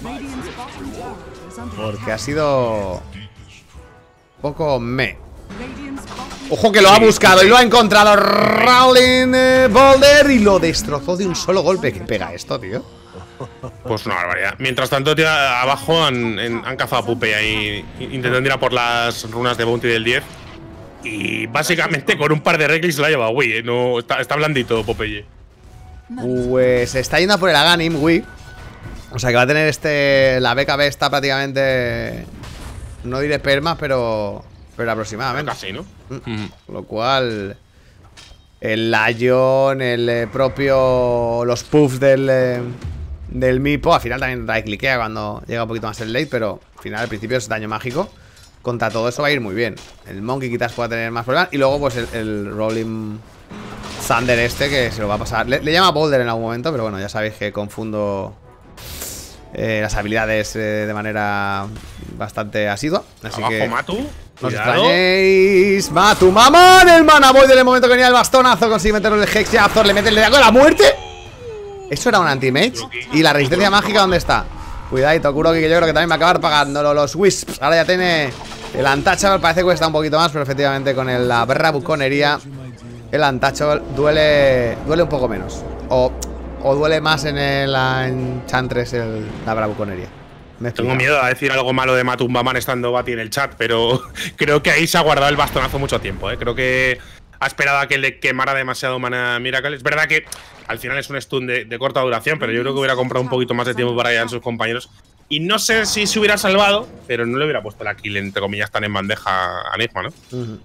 Speaker 1: Porque ha sido poco me. Ojo que lo ha buscado y lo ha encontrado Rowling eh, Boulder y lo destrozó de un solo golpe. ¿Qué pega esto, tío?
Speaker 2: Pues una barbaridad. Mientras tanto, tío, abajo han, han cazado a Pupe ahí intentando ir a por las runas de Bounty del diez. Y básicamente con un par de reckless lo ha llevado Wii, ¿eh? No, está, está blandito Popeye.
Speaker 1: Pues está yendo a por el Aganim, Wii. O sea que va a tener este... La B K B está prácticamente... No diré perma, pero... Pero aproximadamente.
Speaker 2: Pero casi, ¿no?
Speaker 1: Mm. Lo cual... El Lion, el eh, propio... Los puffs del... Eh, del Meepo. Al final también right cliquea cuando llega un poquito más el late. Pero al final, al principio es daño mágico. Contra todo eso va a ir muy bien. El Monkey quizás pueda tener más problemas. Y luego pues el, el Rolling Thunder este, que se lo va a pasar. Le, le llama Boulder en algún momento, pero bueno, ya sabéis que confundo eh, las habilidades eh, de manera bastante asidua. Así
Speaker 2: Abajo,
Speaker 1: que
Speaker 2: Matu.
Speaker 1: no os
Speaker 2: Cuidado.
Speaker 1: extrañéis. Matu, mamón. El Mana Boy en el momento que venía el bastonazo. Consigue meterlo el Hex y Azor le mete el dedaco de la muerte. ¿Eso era un anti-mage? ¿Y la resistencia mágica dónde está? Cuidadito, Kuroki, que yo creo que también va a acabar pagándolo los Wisps. Ahora ya tiene el Untouchable. Parece que cuesta un poquito más, pero efectivamente con el, la bravuconería el Untouchable duele, duele un poco menos. O, o duele más en el Enchantress el, la bravuconería.
Speaker 2: Tengo miedo a decir algo malo de Matumbaman estando Bati en el chat, pero creo que ahí se ha guardado el bastonazo mucho tiempo, ¿eh? Creo que ha esperado a que le quemara demasiado Mana Miracle. Es verdad que al final es un stun de, de corta duración, pero yo creo que hubiera comprado un poquito más de tiempo para allá en sus compañeros. Y no sé si se hubiera salvado, pero no le hubiera puesto la kill, entre comillas, tan en bandeja a Nigma, ¿no?
Speaker 1: Uh-huh.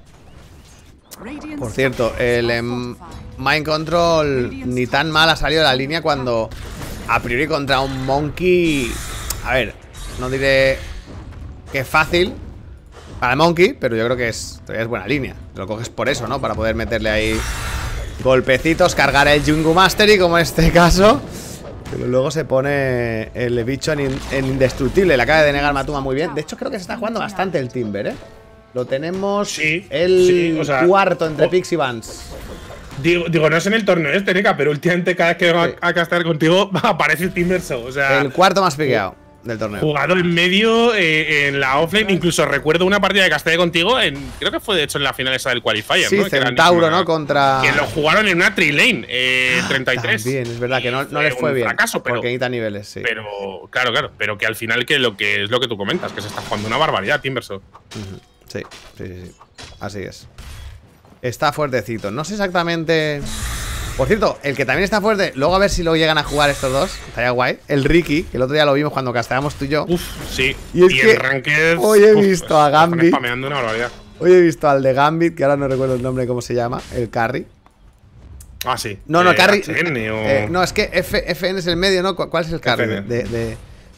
Speaker 1: Por cierto, el em, Mind Control ni tan mal ha salido de la línea cuando a priori contra un Monkey... A ver, no diré que es fácil para el Monkey, pero yo creo que es, es buena línea. Lo coges por eso, ¿no? Para poder meterle ahí golpecitos, cargar el Jungle Mastery, como en este caso. Pero luego se pone el bicho en, in, en indestructible. Le acaba de denegar Matuma muy bien. De hecho, creo que se está jugando bastante el Timber, ¿eh? Lo tenemos
Speaker 2: sí,
Speaker 1: el
Speaker 2: sí, o sea,
Speaker 1: cuarto entre
Speaker 2: oh,
Speaker 1: Pix y Vans.
Speaker 2: Digo, digo, no es en el torneo este, Neka, pero últimamente cada vez que vengo sí. a, a castear contigo aparece el Timber Show. O sea,
Speaker 1: el cuarto más piqueado del torneo.
Speaker 2: Jugado en medio eh, en la offlane. Incluso recuerdo una partida que casteé contigo en, creo que fue de hecho en la final esa del Qualifier,
Speaker 1: sí,
Speaker 2: ¿no?
Speaker 1: Centauro,
Speaker 2: que
Speaker 1: ¿no? Contra…
Speaker 2: Que lo jugaron en una tri-lane, eh, treinta y tres.
Speaker 1: También, es verdad que no, no les fue bien.
Speaker 2: Fracaso, pero,
Speaker 1: porque necesita niveles, sí.
Speaker 2: Pero, claro, claro. Pero que al final que lo que es lo que tú comentas, que se está jugando una barbaridad, Timbersaw.
Speaker 1: Uh-huh. Sí, sí, sí, sí. Así es. Está fuertecito. No sé exactamente… Por cierto, el que también está fuerte, luego a ver si lo llegan a jugar estos dos, estaría guay. El Ricky, que el otro día lo vimos cuando casteamos tú y yo.
Speaker 2: Uf, sí.
Speaker 1: Y, es
Speaker 2: y
Speaker 1: que
Speaker 2: en Ranked,
Speaker 1: hoy he
Speaker 2: uf,
Speaker 1: visto a Gambit.
Speaker 2: Están spameando una barbaridad.
Speaker 1: Hoy he visto al de Gambit, que ahora no recuerdo el nombre, cómo se llama, el Carry.
Speaker 2: Ah, sí.
Speaker 1: No, no,
Speaker 2: eh,
Speaker 1: Carry.
Speaker 2: H N o…
Speaker 1: Eh, no, es que F, FN es el medio, ¿no? ¿Cuál es el Carry? De, de, de,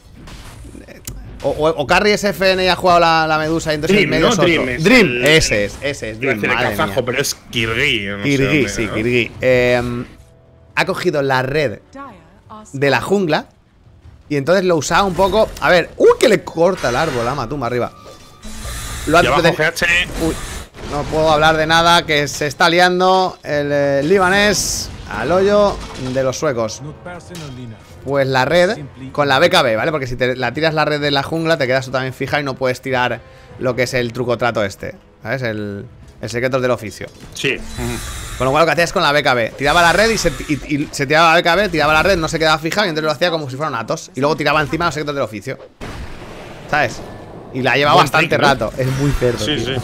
Speaker 1: o, o, o Carry es F N y ha jugado la, la Medusa y entonces
Speaker 2: Dream,
Speaker 1: el medio
Speaker 2: ¿no?
Speaker 1: es otro.
Speaker 2: Dream, es
Speaker 1: Dream,
Speaker 2: el,
Speaker 1: ese es, ese es Dream.
Speaker 2: Dream,
Speaker 1: Madre
Speaker 2: kazajo,
Speaker 1: mía.
Speaker 2: pero es Kirgi. No
Speaker 1: Kirgi,
Speaker 2: sé
Speaker 1: sí,
Speaker 2: ¿no?
Speaker 1: Kirgi. Eh, ha cogido la red de la jungla y entonces lo usaba un poco. A ver, uy, que le corta el árbol a Matuma arriba. Lo ha
Speaker 2: abajo, G H.
Speaker 1: Uy, no puedo hablar de nada, que se está liando el eh, libanés al hoyo de los suecos. Pues la red con la B K B, ¿vale? Porque si te la tiras la red de la jungla te quedas tú también fija y no puedes tirar lo que es el truco trato este, ¿sabes? El, el secretos del oficio.
Speaker 2: Sí.
Speaker 1: Con lo cual lo que hacías es con la B K B, tiraba la red y se, y, y se tiraba la B K B, tiraba la red, no se quedaba fija y entonces lo hacía como si fueran atos. Y luego tiraba encima los secretos del oficio, ¿sabes? Y la lleva bastante trick, ¿no? rato. Es muy cerdo.
Speaker 2: Sí,
Speaker 1: tío.
Speaker 2: sí.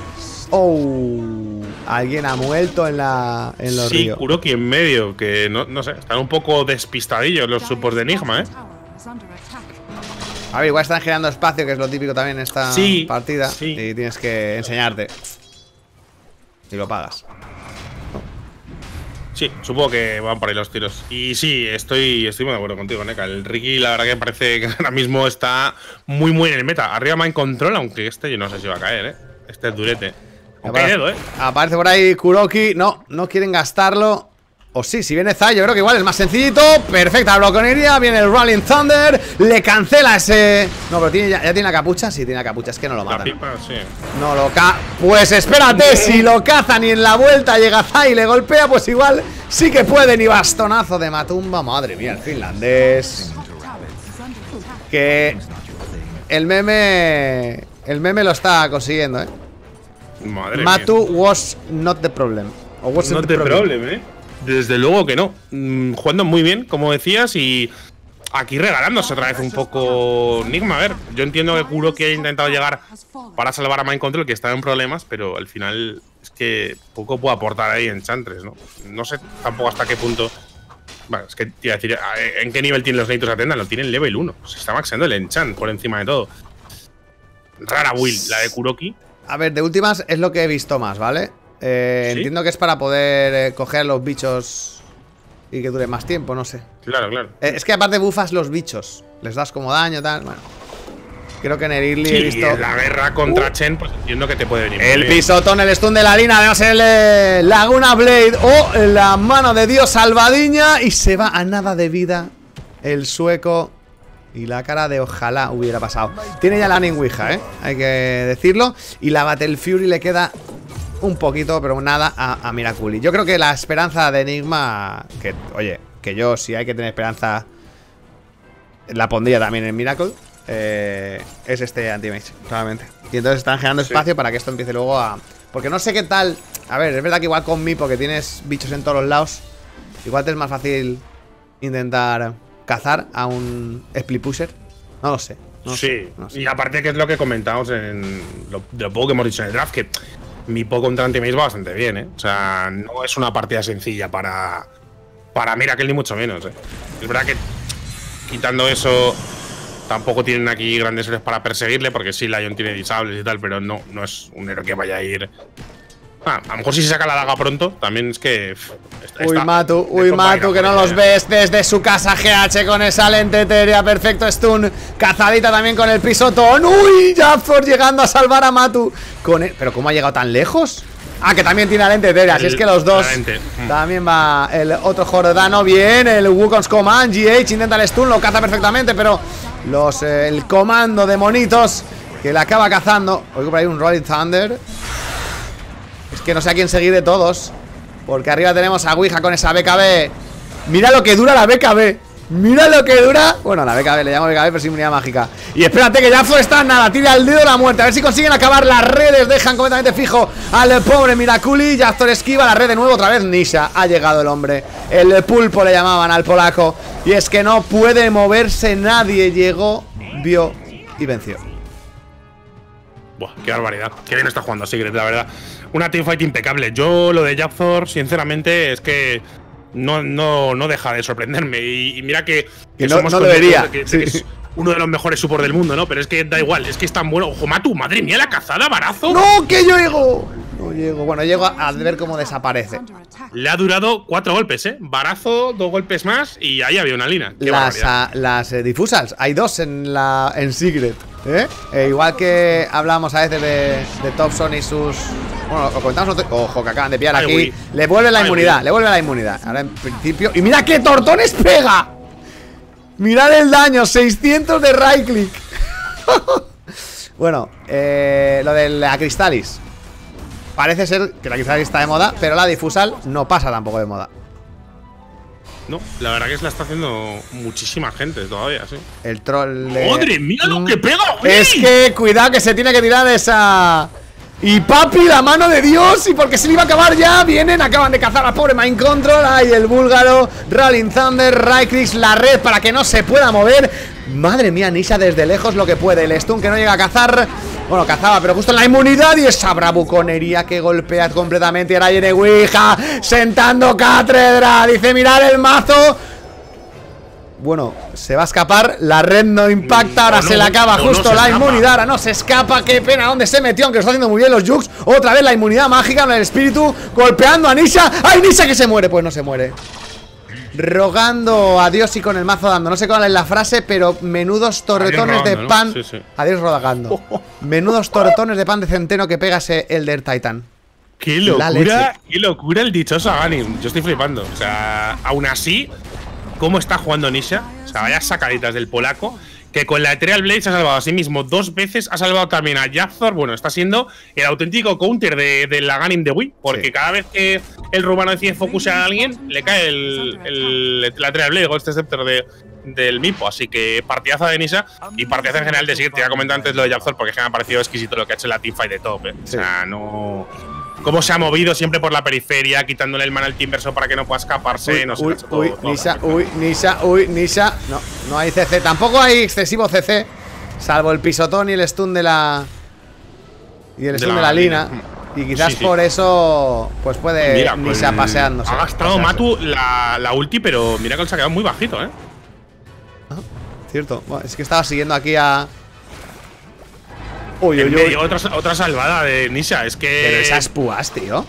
Speaker 1: Oh, alguien ha muerto en la en los
Speaker 2: sí,
Speaker 1: ríos.
Speaker 2: Kuroki en medio, que no, no sé, están un poco despistadillos los supports de Enigma, ¿eh?
Speaker 1: A ver, igual están generando espacio, que es lo típico también en esta
Speaker 2: sí,
Speaker 1: partida.
Speaker 2: Sí.
Speaker 1: Y tienes que enseñarte. Y lo pagas.
Speaker 2: ¿no? Sí, supongo que van por ahí los tiros. Y sí, estoy, estoy muy de acuerdo contigo, Neka. El Ricky, la verdad que parece que ahora mismo está muy, muy en el meta. Arriba Mind Control, aunque este yo no sé si va a caer, ¿eh? Este es durete. Aunque hay dedo, ¿eh?
Speaker 1: Aparece por ahí Kuroki. No, no quieren gastarlo. O sí, si viene Zai, yo creo que igual es más sencillito. Perfecta la bloconería. Viene el Rolling Thunder. Le cancela ese. No, pero tiene, ya, ya tiene la capucha. Sí, tiene la capucha. Es que no lo matan.
Speaker 2: La pipa, sí.
Speaker 1: No lo ca. Pues espérate, si lo cazan y en la vuelta llega Zai y le golpea, pues igual sí que pueden. Y bastonazo de Matumba. Madre mía, el finlandés. Que el meme. El meme lo está consiguiendo, eh.
Speaker 2: Madre
Speaker 1: Matu
Speaker 2: mía.
Speaker 1: was not the problem. O wasn't
Speaker 2: Not
Speaker 1: the
Speaker 2: the
Speaker 1: problem.
Speaker 2: problem, eh. Desde luego que no. Mm, jugando muy bien, como decías, y aquí regalándose otra vez un poco Nigma. A ver, yo entiendo que Kuroki ha intentado llegar para salvar a Mind Control, que está en problemas, pero al final es que poco puede aportar ahí Enchantress, ¿no? No sé tampoco hasta qué punto. Bueno, es que te iba a decir, ¿en qué nivel tienen los Natus Attendant? Lo tienen level uno. Se está maxeando el Enchant por encima de todo. Rara build, la de Kuroki.
Speaker 1: A ver, de últimas es lo que he visto más, ¿vale? Eh, ¿Sí? Entiendo que es para poder eh, coger los bichos y que dure más tiempo, no sé.
Speaker 2: Claro, claro.
Speaker 1: Eh, es que aparte bufas los bichos. Les das como daño, tal, bueno. Creo que en el early
Speaker 2: sí,
Speaker 1: he visto...
Speaker 2: en la guerra contra uh. Chen, pues entiendo que te puede venir.
Speaker 1: El pisotón, el stun de la línea, además el eh, Laguna Blade o la mano de Dios Salvadiña. Y se va a nada de vida el sueco. Y la cara de ojalá hubiera pasado. Tiene ya la Ningüija, ¿eh? Hay que decirlo. Y la Battle Fury le queda un poquito, pero nada, a, a Miraculi. Yo creo que la esperanza de Enigma... Que, oye, que yo si hay que tener esperanza la pondría también en Miracle. Eh, es este Anti-Mage, claramente. Y entonces están generando espacio sí. para que esto empiece luego a... Porque no sé qué tal... A ver, es verdad que igual con mí, porque tienes bichos en todos los lados, igual te es más fácil intentar cazar a un Split Pusher. No lo sé. No
Speaker 2: sí,
Speaker 1: sé, no sé.
Speaker 2: Y aparte que es lo que comentamos en lo, de lo poco que hemos dicho en el draft, que mi poco contra Anti-Mage va bastante bien, ¿eh? O sea, no es una partida sencilla para... Para Miracle ni mucho menos, ¿eh? Es verdad que quitando eso... Tampoco tienen aquí grandes héroes para perseguirle, porque sí, Lion tiene disables y tal, pero no, no es un héroe que vaya a ir. Ah, a lo mejor si se saca la daga pronto, también es que.
Speaker 1: Está, uy, Matu, uy, Matu, que no los ves desde su casa. G H con esa lente etérea, perfecto stun. Cazadita también con el pisotón. Uy, Jafford llegando a salvar a Matu. Con el, pero ¿cómo ha llegado tan lejos? Ah, que también tiene la lente etérea, así es que los dos. También va el otro Jordano, bien. El Wukong's Command, G H intenta el stun, lo caza perfectamente, pero. Los, eh, el comando de monitos que le acaba cazando. Oigo por ahí un Rolling Thunder. Es que no sé a quién seguir de todos, porque arriba tenemos a Ouija con esa B K B. Mira lo que dura la B K B. Mira lo que dura. Bueno, la B K B, le llamo B K B, pero sin unidad mágica. Y espérate que ya fue está nada. Tira el dedo de la muerte. A ver si consiguen acabar las redes. Dejan completamente fijo al pobre Miraculi. Yazor esquiva la red de nuevo. Otra vez Nisha. Ha llegado el hombre. El pulpo le llamaban al polaco. Y es que no puede moverse nadie. Llegó, vio y venció.
Speaker 2: Buah, qué barbaridad. Qué bien está jugando Sigrid, la verdad. Una teamfight impecable. Yo lo de Yazor, sinceramente, es que no, no, no deja de sorprenderme. Y, y mira que,
Speaker 1: que, que no, no debería.
Speaker 2: De que,
Speaker 1: sí.
Speaker 2: de que es uno de los mejores support del mundo, ¿no? Pero es que da igual, es que es tan bueno. Ojo, Matu, madre mía, la cazada, Barazo.
Speaker 1: ¡No, que yo llego! No llego. Bueno, llego a ver cómo desaparece.
Speaker 2: Le ha durado cuatro golpes, ¿eh? Barazo, dos golpes más y ahí había una línea.
Speaker 1: Las, a, las eh, difusals, hay dos en la en Secret, ¿eh? Eh, igual que hablábamos a veces de, de Thompson y sus... Bueno, lo comentamos otro... Ojo, que acaban de pillar aquí. Uy. Le vuelve la Ay, inmunidad, uy. le vuelve la inmunidad. Ahora en principio... ¡Y mira qué tortones pega! Mirad el daño, seiscientos de right click. Bueno, eh, lo de la Crystalis. Parece ser que la Crystalis está de moda, pero la Difusal no pasa tampoco de moda.
Speaker 2: No, la verdad que se la está haciendo muchísima gente todavía, sí.
Speaker 1: El troll de...
Speaker 2: ¡Madre mía lo que pega, güey!
Speaker 1: Es que cuidado que se tiene que tirar esa... Y papi, la mano de Dios. Y porque se le iba a acabar ya. Vienen, acaban de cazar al pobre Mind Control. Ahí el búlgaro, Rolling Thunder, Ryclix, la red para que no se pueda mover. Madre mía, Nisha desde lejos lo que puede. El stun que no llega a cazar. Bueno, cazaba, pero justo en la inmunidad. Y esa bravuconería que golpea completamente. Y ahora viene Ouija sentando cátedra. Dice, mirad el mazo. Bueno, se va a escapar. La red no impacta. Ahora no, se le acaba no, justo no la escapa. inmunidad. Ahora no se escapa. Qué pena dónde se metió. Aunque lo está haciendo muy bien los Jukes. Otra vez la inmunidad mágica con el espíritu. Golpeando a Nisha. ¡Ay, Nisha que se muere! Pues no se muere. Rogando a Dios y con el mazo dando. No sé cuál es la frase, pero menudos torretones
Speaker 2: rodando,
Speaker 1: de pan.
Speaker 2: ¿no? Sí, sí.
Speaker 1: Adiós rodagando. Oh. Menudos torretones de pan de centeno que pega ese Elder Titan.
Speaker 2: ¡Qué locura! ¡Qué locura el dichoso Aghanim! Yo estoy flipando. O sea, aún así, ¿cómo está jugando Nisha? O sea, vaya sacaditas del polaco. Que con la Ethereal Blade se ha salvado a sí mismo dos veces. Ha salvado también a Yazor. Bueno, está siendo el auténtico counter de, de la Aghanim de Wii. Porque sí. cada vez que el rumano decide focusar a alguien, le cae el, el, la Ethereal Blade o este Scepter de, del Mipo. Así que partidaza de Nisha y partidaza en general de Sigrid. Te iba a comentar antes lo de Yazor porque me ha parecido exquisito lo que ha hecho en la teamfight de top. ¿eh? Sí. O sea, no… Cómo se ha movido siempre por la periferia, quitándole el mana al Timberso para que no pueda escaparse.
Speaker 1: Uy,
Speaker 2: no sé,
Speaker 1: uy,
Speaker 2: todo,
Speaker 1: uy,
Speaker 2: todo,
Speaker 1: Nisha,
Speaker 2: todo.
Speaker 1: uy, Nisha, uy, Nisha. No, no hay C C. Tampoco hay excesivo C C. Salvo el pisotón y el stun de la. Y el de stun la de la lina. Y quizás sí, sí. por eso. Pues puede mira, Nisha pues, paseándose.
Speaker 2: Ha gastado Matu la, la ulti, pero mira que se ha quedado muy bajito, ¿eh?
Speaker 1: Ah, cierto. Bueno, es que estaba siguiendo aquí a. Uy, uy, uy.
Speaker 2: Otra, otra salvada de Nisha, es que…
Speaker 1: Pero esas púas, tío.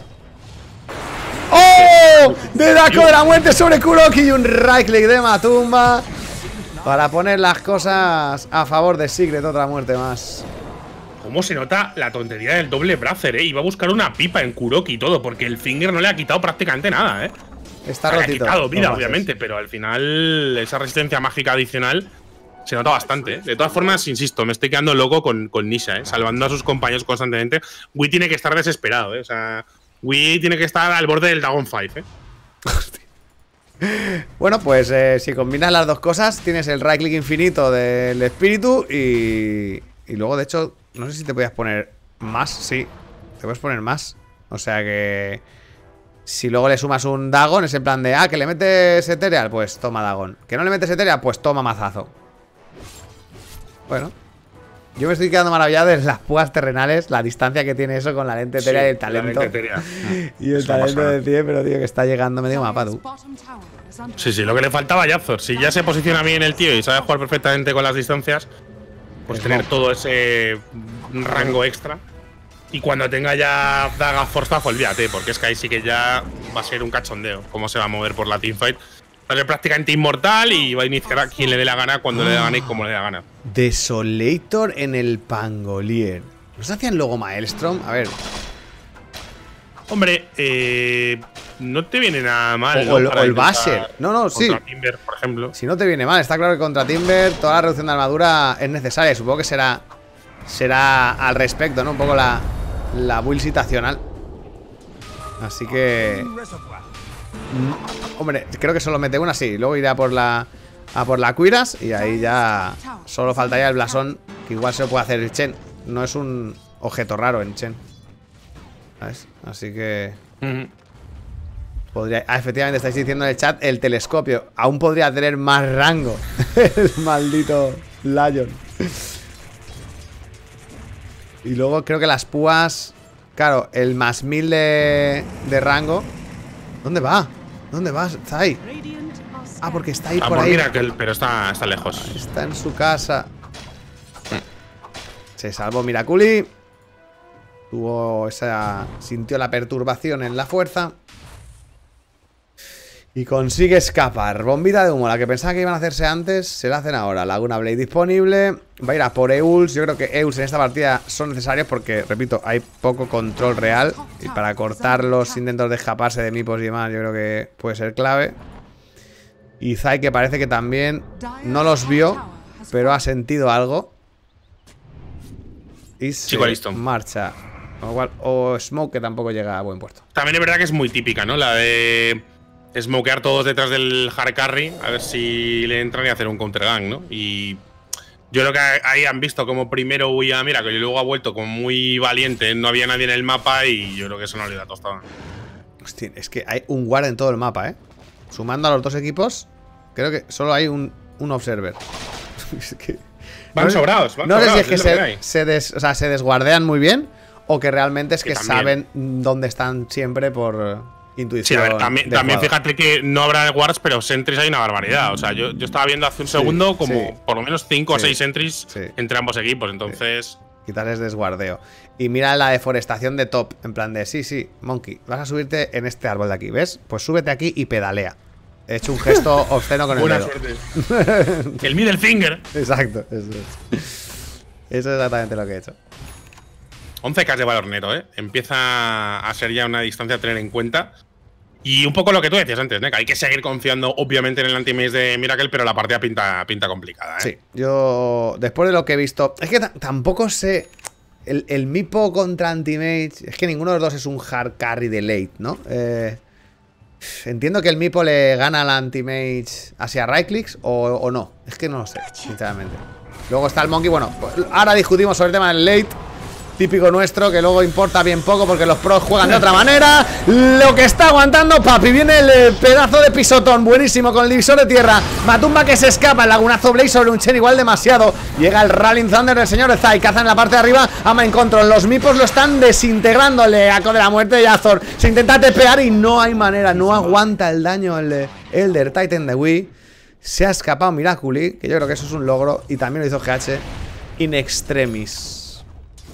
Speaker 1: ¡Oh! De Dako de la muerte sobre Kuroki y un right click de Matumba para poner las cosas a favor de Secret, otra muerte más.
Speaker 2: ¿Cómo se nota la tontería del doble Bracer, eh? Iba a buscar una pipa en Kuroki y todo, porque el Finger no le ha quitado prácticamente nada, eh.
Speaker 1: Está
Speaker 2: le ha
Speaker 1: rotito.
Speaker 2: quitado vida,
Speaker 1: no
Speaker 2: obviamente, pero al final esa resistencia mágica adicional se nota bastante, ¿eh? De todas formas, insisto, me estoy quedando loco con, con Nisha, ¿eh? Salvando a sus compañeros constantemente. Wii tiene que estar desesperado, ¿eh? O sea, Wii tiene que estar al borde del Dragon cinco, ¿eh?
Speaker 1: Bueno, pues eh, si combinas las dos cosas, tienes el right click infinito del espíritu y, y luego, de hecho, no sé si te podías poner más. Sí, te puedes poner más. O sea que si luego le sumas un Dagon, es en plan de, ah, que le metes Ethereal, pues toma Dagon. Que no le metes Ethereal, pues toma mazazo. Bueno, yo me estoy quedando maravillado de las púas terrenales, la distancia que tiene eso con la lente Ethereal, sí, y el talento. Y el eso talento de cien, pero tío, que está llegando medio mapa, tú.
Speaker 2: Sí, sí, lo que le faltaba a Yazor. Si ya se posiciona bien el tío y sabe jugar perfectamente con las distancias, pues es tener no. todo ese rango extra. Y cuando tenga ya Daga Forza, olvídate, porque es que ahí sí que ya va a ser un cachondeo cómo se va a mover por la teamfight. Va a ser prácticamente inmortal y va a iniciar a quien le dé la gana, cuando le dé la gana y como le dé la gana.
Speaker 1: Desolator en el Pangolier. ¿No se hacían luego Maelstrom? A ver.
Speaker 2: Hombre, eh, no te viene nada mal.
Speaker 1: O, ¿no? o el Basher. No, no, sí.
Speaker 2: Contra Timber, por ejemplo.
Speaker 1: Si no te viene mal, está claro que contra Timber toda la reducción de armadura es necesaria. Supongo que será será al respecto, ¿no? Un poco la, la build situacional. Así que… Hombre, creo que solo mete una, sí. Luego irá a por la a por la Cuiras y ahí ya solo faltaría el blasón, que igual se lo puede hacer el Chen. No es un objeto raro en Chen, ¿sabes? Así que…
Speaker 2: Uh-huh.
Speaker 1: Podría… Ah, efectivamente, estáis diciendo en el chat el telescopio. Aún podría tener más rango el maldito Lion. Y luego creo que las púas… Claro, el más mil de, de rango. ¿Dónde va? ¿Dónde vas? Está ahí. Ah, porque está ahí
Speaker 2: ah,
Speaker 1: por,
Speaker 2: por
Speaker 1: ahí.
Speaker 2: Miracle, pero está, está lejos.
Speaker 1: Está en su casa. Se salvó Miraculi. Tuvo esa… Sintió la perturbación en la fuerza. Y consigue escapar. Bombita de humo. La que pensaba que iban a hacerse antes, se la hacen ahora. Laguna Blade disponible. Va a ir a por Euls. Yo creo que Euls en esta partida son necesarios porque, repito, hay poco control real. Y para cortar los intentos de escaparse de Mipos y demás, yo creo que puede ser clave. Y Zai, que parece que también no los vio, pero ha sentido algo. Y se
Speaker 2: Chico, listo.
Speaker 1: marcha. O, igual, o Smoke, que tampoco llega a buen puerto.
Speaker 2: También es verdad que es muy típica, ¿no? La de smokear todos detrás del hard carry, a ver si le entran y hacer un counter gang, ¿no? Y yo creo que ahí han visto como primero huía Miracle y luego ha vuelto como muy valiente, no había nadie en el mapa y yo creo que eso no le da tostada.
Speaker 1: Hostia, es que hay un guard en todo el mapa, ¿eh? Sumando a los dos equipos, creo que solo hay un, un observer. Es que
Speaker 2: van
Speaker 1: no
Speaker 2: sobrados, van
Speaker 1: no
Speaker 2: sobrados.
Speaker 1: No sé si es que, se, se, des, o sea, se desguardean muy bien o que realmente es que, que saben dónde están siempre por intuición.
Speaker 2: Sí, a ver, también, también fíjate que no habrá guards, pero sentries hay una barbaridad. O sea, yo, yo estaba viendo hace un segundo sí, como sí. por lo menos cinco sí, o seis sentries sí. entre ambos equipos, entonces…
Speaker 1: Sí. Quitarles desguardeo. Y mira la deforestación de top, en plan de, sí, sí, Monkey, vas a subirte en este árbol de aquí, ¿ves? Pues súbete aquí y pedalea. He hecho un gesto obsceno con el
Speaker 2: Buena
Speaker 1: dedo.
Speaker 2: Suerte. El middle finger.
Speaker 1: Exacto, eso es. Eso es exactamente lo que he hecho.
Speaker 2: once K de valor neto, ¿eh? Empieza a ser ya una distancia a tener en cuenta. Y un poco lo que tú decías antes, ¿no? Que hay que seguir confiando, obviamente, en el anti-maze de Miracle, pero la partida pinta, pinta complicada, ¿eh?
Speaker 1: Sí, yo, después de lo que he visto… Es que tampoco sé… El, el Mipo contra anti-mage… Es que ninguno de los dos es un hard carry de late, ¿no? Eh… Entiendo que el Mipo le gana al anti-mage hacia right clicks o, o no. Es que no lo sé, sinceramente. Luego está el Monkey. Bueno, pues ahora discutimos sobre el tema del late. Típico nuestro, que luego importa bien poco porque los pros juegan de otra manera. Lo que está aguantando, papi. Viene el pedazo de pisotón, buenísimo, con el divisor de tierra. Matumba que se escapa, el lagunazo Blaze sobre un Chen igual demasiado. Llega el Rallying Thunder del señor Zai. Caza en la parte de arriba, ama en control. Los Mipos lo están desintegrándole. Aco de la muerte de Yazor. Se intenta tepear y no hay manera. No aguanta el daño el de Elder Titan de Wii. Se ha escapado Miraculi, que yo creo que eso es un logro. Y también lo hizo G H in extremis.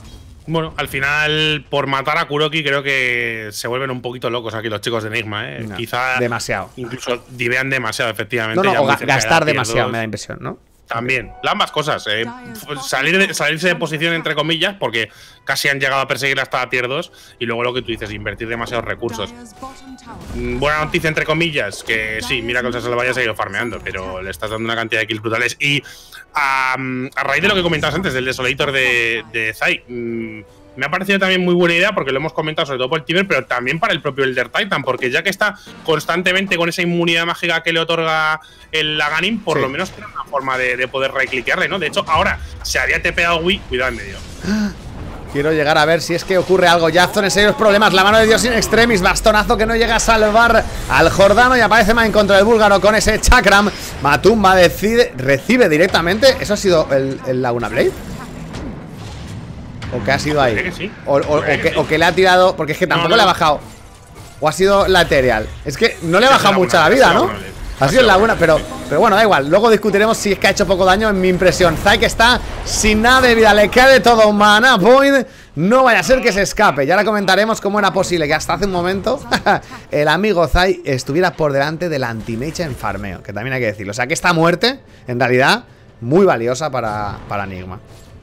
Speaker 2: Bueno, al final, por matar a Kuroki, creo que se vuelven un poquito locos aquí los chicos de Enigma, ¿eh?
Speaker 1: No,
Speaker 2: Quizá.
Speaker 1: Demasiado.
Speaker 2: Incluso divean demasiado, efectivamente.
Speaker 1: No, no, o
Speaker 2: ga
Speaker 1: gastar demasiado, me da impresión, ¿no?
Speaker 2: También, las ambas cosas. Eh, salir de, salirse de posición, entre comillas, porque casi han llegado a perseguir hasta la tier dos. Y luego lo que tú dices, invertir demasiados recursos. Buena noticia, entre comillas, que sí, mira que el Salvaya se ha ido farmeando, pero le estás dando una cantidad de kills brutales. Y a, a raíz de lo que comentabas antes, del Desolator de, de Zai, mmm, me ha parecido también muy buena idea, porque lo hemos comentado sobre todo por el Tiber, pero también para el propio Elder Titan, porque ya que está constantemente con esa inmunidad mágica que le otorga el Laganin, por sí. lo menos tiene una forma de, de poder right-clickearle, ¿no? De hecho, ahora se había tepeado Wii, cuidado en medio.
Speaker 1: Quiero llegar a ver si es que ocurre algo. Jackson en serios problemas. La mano de Dios in extremis. Bastonazo que no llega a salvar al Jordano. Y aparece más en contra del búlgaro con ese chakram. Matumba decide, recibe directamente. ¿Eso ha sido el, el Laguna Blade? ¿O qué ha sido ahí?
Speaker 2: Sí.
Speaker 1: O, o, o, que, o que le ha tirado. Porque es que tampoco no, no. le ha bajado. O ha sido la Ethereal. Es que no le ha bajado mucho la vida, ¿no? Ha sido en Laguna, pero, pero bueno, da igual. Luego discutiremos si es que ha hecho poco daño. En mi impresión, Zai que está sin nada de vida. Le cae de todo mana Void. No vaya a ser que se escape. Ya ahora comentaremos cómo era posible que hasta hace un momento el amigo Zai estuviera por delante del anti-mage en farmeo, que también hay que decirlo. O sea que esta muerte, en realidad, muy valiosa para, para Enigma.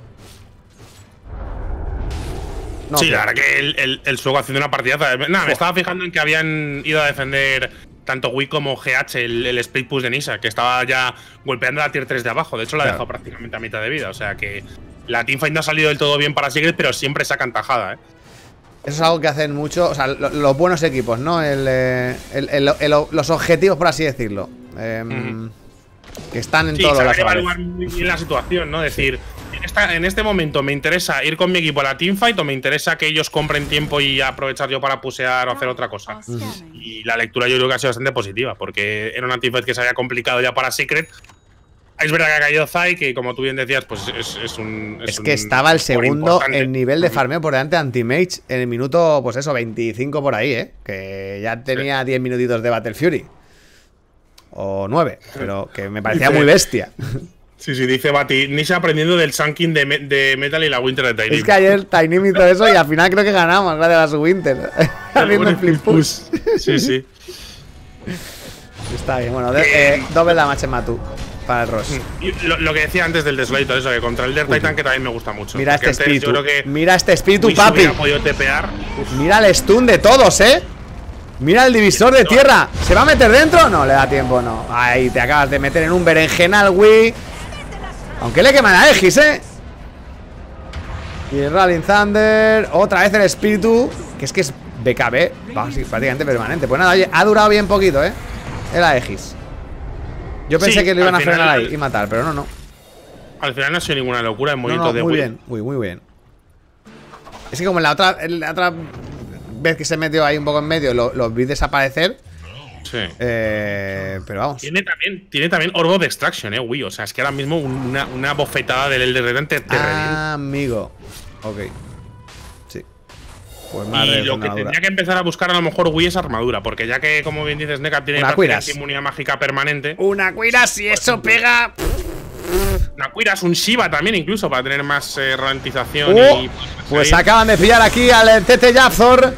Speaker 2: No, sí, la verdad que el, el, el Suego haciendo una partida. Nada, me estaba fijando en que habían ido a defender tanto Wii como G H el, el split push de Nisa, que estaba ya golpeando la tier tres de abajo. De hecho, la ha dejado prácticamente a mitad de vida. O sea que la teamfight no ha salido del todo bien para Secret, pero siempre sacan tajada, ¿eh?
Speaker 1: Eso es algo que hacen mucho, o sea, lo, los buenos equipos, ¿no? El, el, el, el, el, los objetivos, por así decirlo. Eh, mm. Que están en
Speaker 2: sí,
Speaker 1: todos los
Speaker 2: evaluar muy bien la situación, ¿no? Decir, en, esta, en este momento me interesa ir con mi equipo a la teamfight o me interesa que ellos compren tiempo y aprovechar yo para pusear o hacer otra cosa. Mm. Y la lectura yo creo que ha sido bastante positiva, porque era una teamfight que se había complicado ya para Secret. Es verdad que ha caído Zai, que como tú bien decías, pues es, es un.
Speaker 1: Es,
Speaker 2: es
Speaker 1: que
Speaker 2: un
Speaker 1: estaba el segundo en nivel de farmeo por delante de Anti-Mage en el minuto, pues eso, veinticinco por ahí, ¿eh? Que ya tenía sí. diez minutitos de Battle Fury. O nueve, pero que me parecía dice, muy bestia.
Speaker 2: Sí, sí, dice Bati. Nisha aprendiendo del Sunking de, me, de Metal y la Winter de Tiny.
Speaker 1: Es que ayer Tiny hizo eso y al final creo que ganamos, gracias a su Winter. Haciendo el flip push.
Speaker 2: Sí, sí.
Speaker 1: Está bien, bueno, de, eh, doble damage en Matu para el Ross.
Speaker 2: Lo, lo que decía antes del Desolator, eso, que contra el Elder Titan, que también me gusta mucho.
Speaker 1: Mira este espíritu.
Speaker 2: Yo creo que
Speaker 1: mira este espíritu, papi.
Speaker 2: Tepear.
Speaker 1: Mira el stun de todos, ¿eh? Mira el divisor de tierra. ¿Se va a meter dentro? No, le da tiempo, no. Ahí te acabas de meter en un berenjenal, Wii. Aunque le queman a Aegis, ¿eh? Y el Rolling Thunder. Otra vez el espíritu. Que es que es B K B. Vamos, sí, prácticamente permanente. Pues nada, oye, ha durado bien poquito, ¿eh? El Aegis. Yo pensé sí, que lo iban a frenar ahí y matar, pero no, no.
Speaker 2: Al final no ha sido ninguna locura. El movimiento
Speaker 1: no, no,
Speaker 2: de
Speaker 1: muy
Speaker 2: Wii.
Speaker 1: bien, muy, muy bien. Es que como en la otra, en la otra vez que se metió ahí un poco en medio, lo, lo vi desaparecer.
Speaker 2: Sí.
Speaker 1: Eh, pero vamos.
Speaker 2: Tiene también, tiene también Orb of Extraction, eh, Wii. O sea, es que ahora mismo una, una bofetada del Elder Titan te, te
Speaker 1: Ah, amigo. Ok. Sí. Pues
Speaker 2: más y lo que tendría que empezar a buscar a lo mejor Wii es armadura. Porque ya que, como bien dices, Neka tiene inmunidad mágica permanente.
Speaker 1: Una Cuira, si eso pega.
Speaker 2: Una Cuira es un Shiva también, incluso, para tener más eh, ralentización.
Speaker 1: Oh,
Speaker 2: y,
Speaker 1: pues, pues acaban de pillar aquí al T T Yapzor.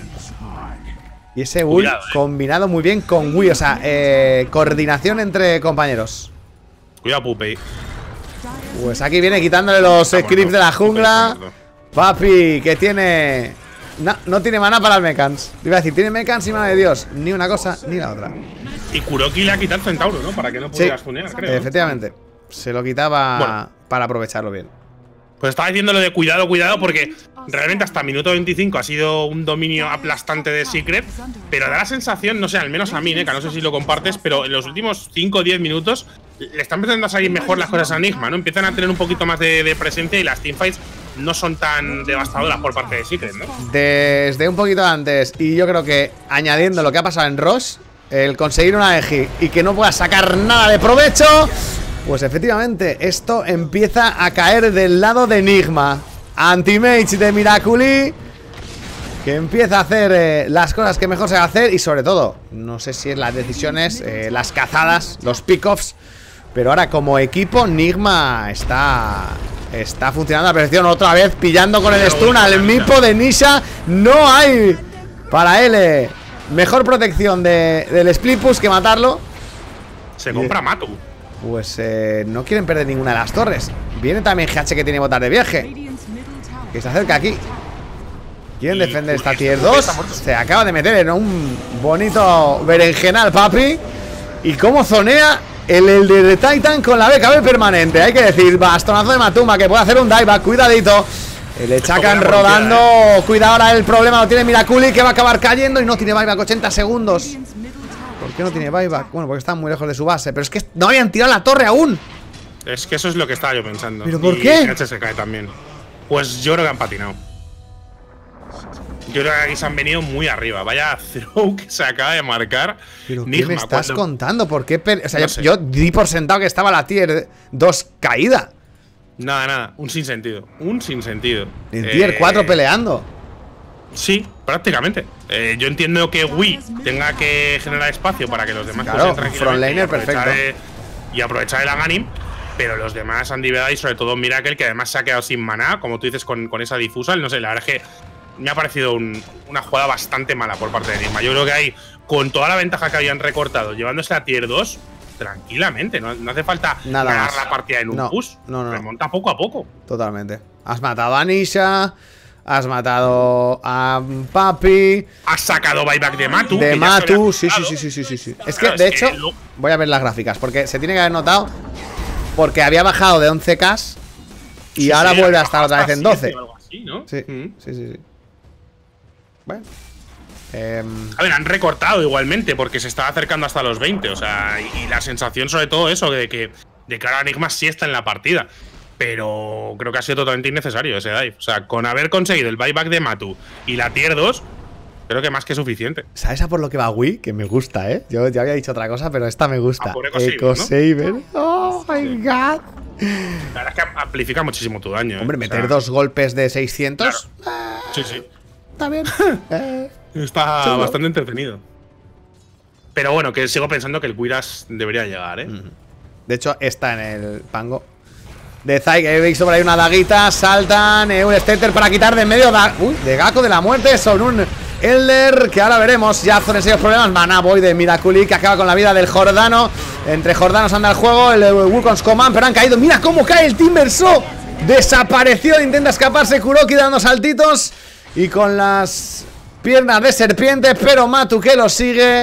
Speaker 1: Y ese ult eh. combinado muy bien con Wii. O sea, eh, coordinación entre compañeros.
Speaker 2: Cuidado, Pupe.
Speaker 1: Pues aquí viene quitándole los scripts de la jungla. Papi, que tiene. No, no tiene mana para el Mekans. Iba a decir, tiene Mekans y mana de Dios. Ni una cosa ni la otra.
Speaker 2: Y Kuroki le ha quitado el Centauro, ¿no? Para que no pudieras tunear,
Speaker 1: sí,
Speaker 2: creo.
Speaker 1: Efectivamente. Se lo quitaba bueno. para aprovecharlo bien.
Speaker 2: Pues estaba diciendo lo de cuidado, cuidado, porque realmente hasta minuto veinticinco ha sido un dominio aplastante de Secret, pero da la sensación, no sé, al menos a mí, Neka, no sé si lo compartes, pero en los últimos cinco o diez minutos le están empezando a salir mejor las cosas a Enigma, ¿no? Empiezan a tener un poquito más de, de presencia y las teamfights no son tan devastadoras por parte de Secret, ¿no?
Speaker 1: Desde un poquito antes, y yo creo que añadiendo lo que ha pasado en Ross, el conseguir una E G y que no pueda sacar nada de provecho, pues efectivamente esto empieza a caer del lado de Enigma. Anti-Mage de Miraculi, que empieza a hacer eh, las cosas que mejor se va a hacer. Y sobre todo, no sé si es las decisiones, eh, las cazadas, los pick-offs Pero ahora como equipo Nigma está Está funcionando a la perfección. Otra vez pillando con el stun al Mipo de Nisha. No hay para él eh, mejor protección de, del split push que matarlo.
Speaker 2: Se compra Matu.
Speaker 1: Pues eh, no quieren perder ninguna de las torres. Viene también G H que tiene botas de viaje, que se acerca aquí. Quieren defender esta tier dos. Se acaba de meter en un bonito berenjenal, papi. Y cómo zonea el Elder de Titan con la B K B permanente. Hay que decir, bastonazo de Matuma, que puede hacer un dieback, cuidadito. Le chacan rodando. Eh. Cuidado, ahora el problema lo tiene Miraculi, que va a acabar cayendo y no tiene buyback, ochenta segundos. ¿Por qué no tiene buyback? Bueno, porque están muy lejos de su base. Pero es que no habían tirado la torre aún.
Speaker 2: Es que eso es lo que estaba yo pensando.
Speaker 1: ¿Pero por
Speaker 2: y
Speaker 1: qué?
Speaker 2: G H se cae también. Pues yo creo que han patinado. Yo creo que aquí se han venido muy arriba. Vaya throw que se acaba de marcar.
Speaker 1: ¿Pero qué
Speaker 2: Nigma,
Speaker 1: me estás
Speaker 2: cuando...
Speaker 1: contando? ¿Por qué? O sea,
Speaker 2: no
Speaker 1: yo,
Speaker 2: sé.
Speaker 1: yo di por sentado que estaba la tier dos caída.
Speaker 2: Nada, nada. Un sinsentido. Un sinsentido.
Speaker 1: En eh, tier cuatro peleando.
Speaker 2: Sí, prácticamente. Eh, yo entiendo que Wii tenga que generar espacio para que los demás
Speaker 1: claro,
Speaker 2: puedan
Speaker 1: frontlaner perfecto.
Speaker 2: De, y aprovechar el Aghanim. Pero los demás han dividado y sobre todo Miracle, que además se ha quedado sin maná, como tú dices, con, con esa difusal. No sé, la verdad es que me ha parecido un, una jugada bastante mala por parte de Nigma. Yo creo que ahí, con toda la ventaja que habían recortado, llevándose a tier dos, tranquilamente. No, no hace falta
Speaker 1: nada
Speaker 2: ganar
Speaker 1: más.
Speaker 2: la partida en un
Speaker 1: no,
Speaker 2: push.
Speaker 1: No, no,
Speaker 2: Remonta poco a poco.
Speaker 1: Totalmente. Has matado a Nisha. Has matado a Papi.
Speaker 2: Has sacado buyback de Matu.
Speaker 1: De Matu, sí, sí, sí, sí, sí, sí, sí. Es que,
Speaker 2: claro,
Speaker 1: de
Speaker 2: es
Speaker 1: hecho,
Speaker 2: que lo...
Speaker 1: voy a ver las gráficas, porque se tiene que haber notado. Porque había bajado de once K y
Speaker 2: sí,
Speaker 1: ahora
Speaker 2: sí,
Speaker 1: vuelve a estar otra vez en doce.
Speaker 2: O algo así, ¿no?
Speaker 1: Sí,
Speaker 2: mm.
Speaker 1: sí, sí, sí. Bueno. Eh,
Speaker 2: a ver, han recortado igualmente porque se estaba acercando hasta los veinte. O sea, y, y la sensación sobre todo eso de que de cara a Nigma sí está en la partida. Pero creo que ha sido totalmente innecesario ese dive. O sea, con haber conseguido el buyback de Matu y la tier dos, creo que más que suficiente.
Speaker 1: ¿Sabes a por lo que va Wii? Que me gusta, ¿eh? Yo ya había dicho otra cosa, pero esta me gusta.
Speaker 2: Eco-Saver,
Speaker 1: Eco-Saver.
Speaker 2: ¿no?
Speaker 1: Oh my god.
Speaker 2: La verdad es que amplifica muchísimo tu daño.
Speaker 1: Hombre,
Speaker 2: ¿eh?
Speaker 1: meter
Speaker 2: o sea,
Speaker 1: dos golpes de seiscientos.
Speaker 2: Claro.
Speaker 1: Eh,
Speaker 2: sí, sí.
Speaker 1: Está bien. eh,
Speaker 2: Está
Speaker 1: chulo.
Speaker 2: bastante entretenido. Pero bueno, que sigo pensando que el Cuiras debería llegar, ¿eh?
Speaker 1: De hecho, está en el pango de Zai, que he visto por ahí una daguita. Saltan, eh, un Scepter para quitar de en medio da Uy, de Gakko de la muerte sobre un Elder, que ahora veremos. Ya son serios problemas. Maná Boy de Miraculi, que acaba con la vida del Jordano. Entre Jordanos anda el juego. El Wukong's Command, pero han caído. Mira cómo cae el Timbersaw. Desapareció, intenta escaparse Kuroki dando saltitos y con las piernas de serpiente, pero Matu que lo sigue.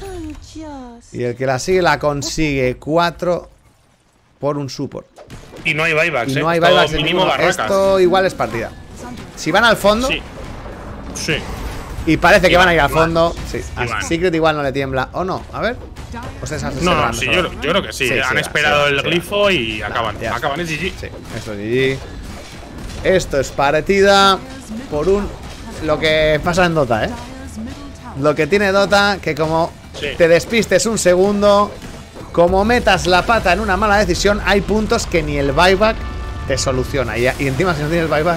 Speaker 1: Y el que la sigue la consigue. Cuatro por un support.
Speaker 2: Y no hay buybacks,
Speaker 1: Y no
Speaker 2: ¿eh?
Speaker 1: hay
Speaker 2: Esto
Speaker 1: buybacks de
Speaker 2: mínimo
Speaker 1: ninguno.
Speaker 2: barracas.
Speaker 1: Esto igual es partida. Si van al fondo,
Speaker 2: Sí. Sí.
Speaker 1: y parece que
Speaker 2: Iván,
Speaker 1: van a ir al
Speaker 2: Iván.
Speaker 1: fondo. Sí, a
Speaker 2: Iván.
Speaker 1: Secret igual no le tiembla. ¿O no? A ver. O sea, esas
Speaker 2: No, no, sí, yo, yo creo que sí.
Speaker 1: Sí,
Speaker 2: Han
Speaker 1: sí,
Speaker 2: esperado
Speaker 1: sí,
Speaker 2: el
Speaker 1: sí.
Speaker 2: glifo y acaban.
Speaker 1: ya
Speaker 2: Acaban, es G G.
Speaker 1: Sí, esto es G G. Esto es partida por un. Lo que pasa en Dota, ¿eh? Lo que tiene Dota, que como
Speaker 2: Sí.
Speaker 1: te despistes un segundo, como metas la pata en una mala decisión, hay puntos que ni el buyback te soluciona. Y, y encima, si no tienes buyback,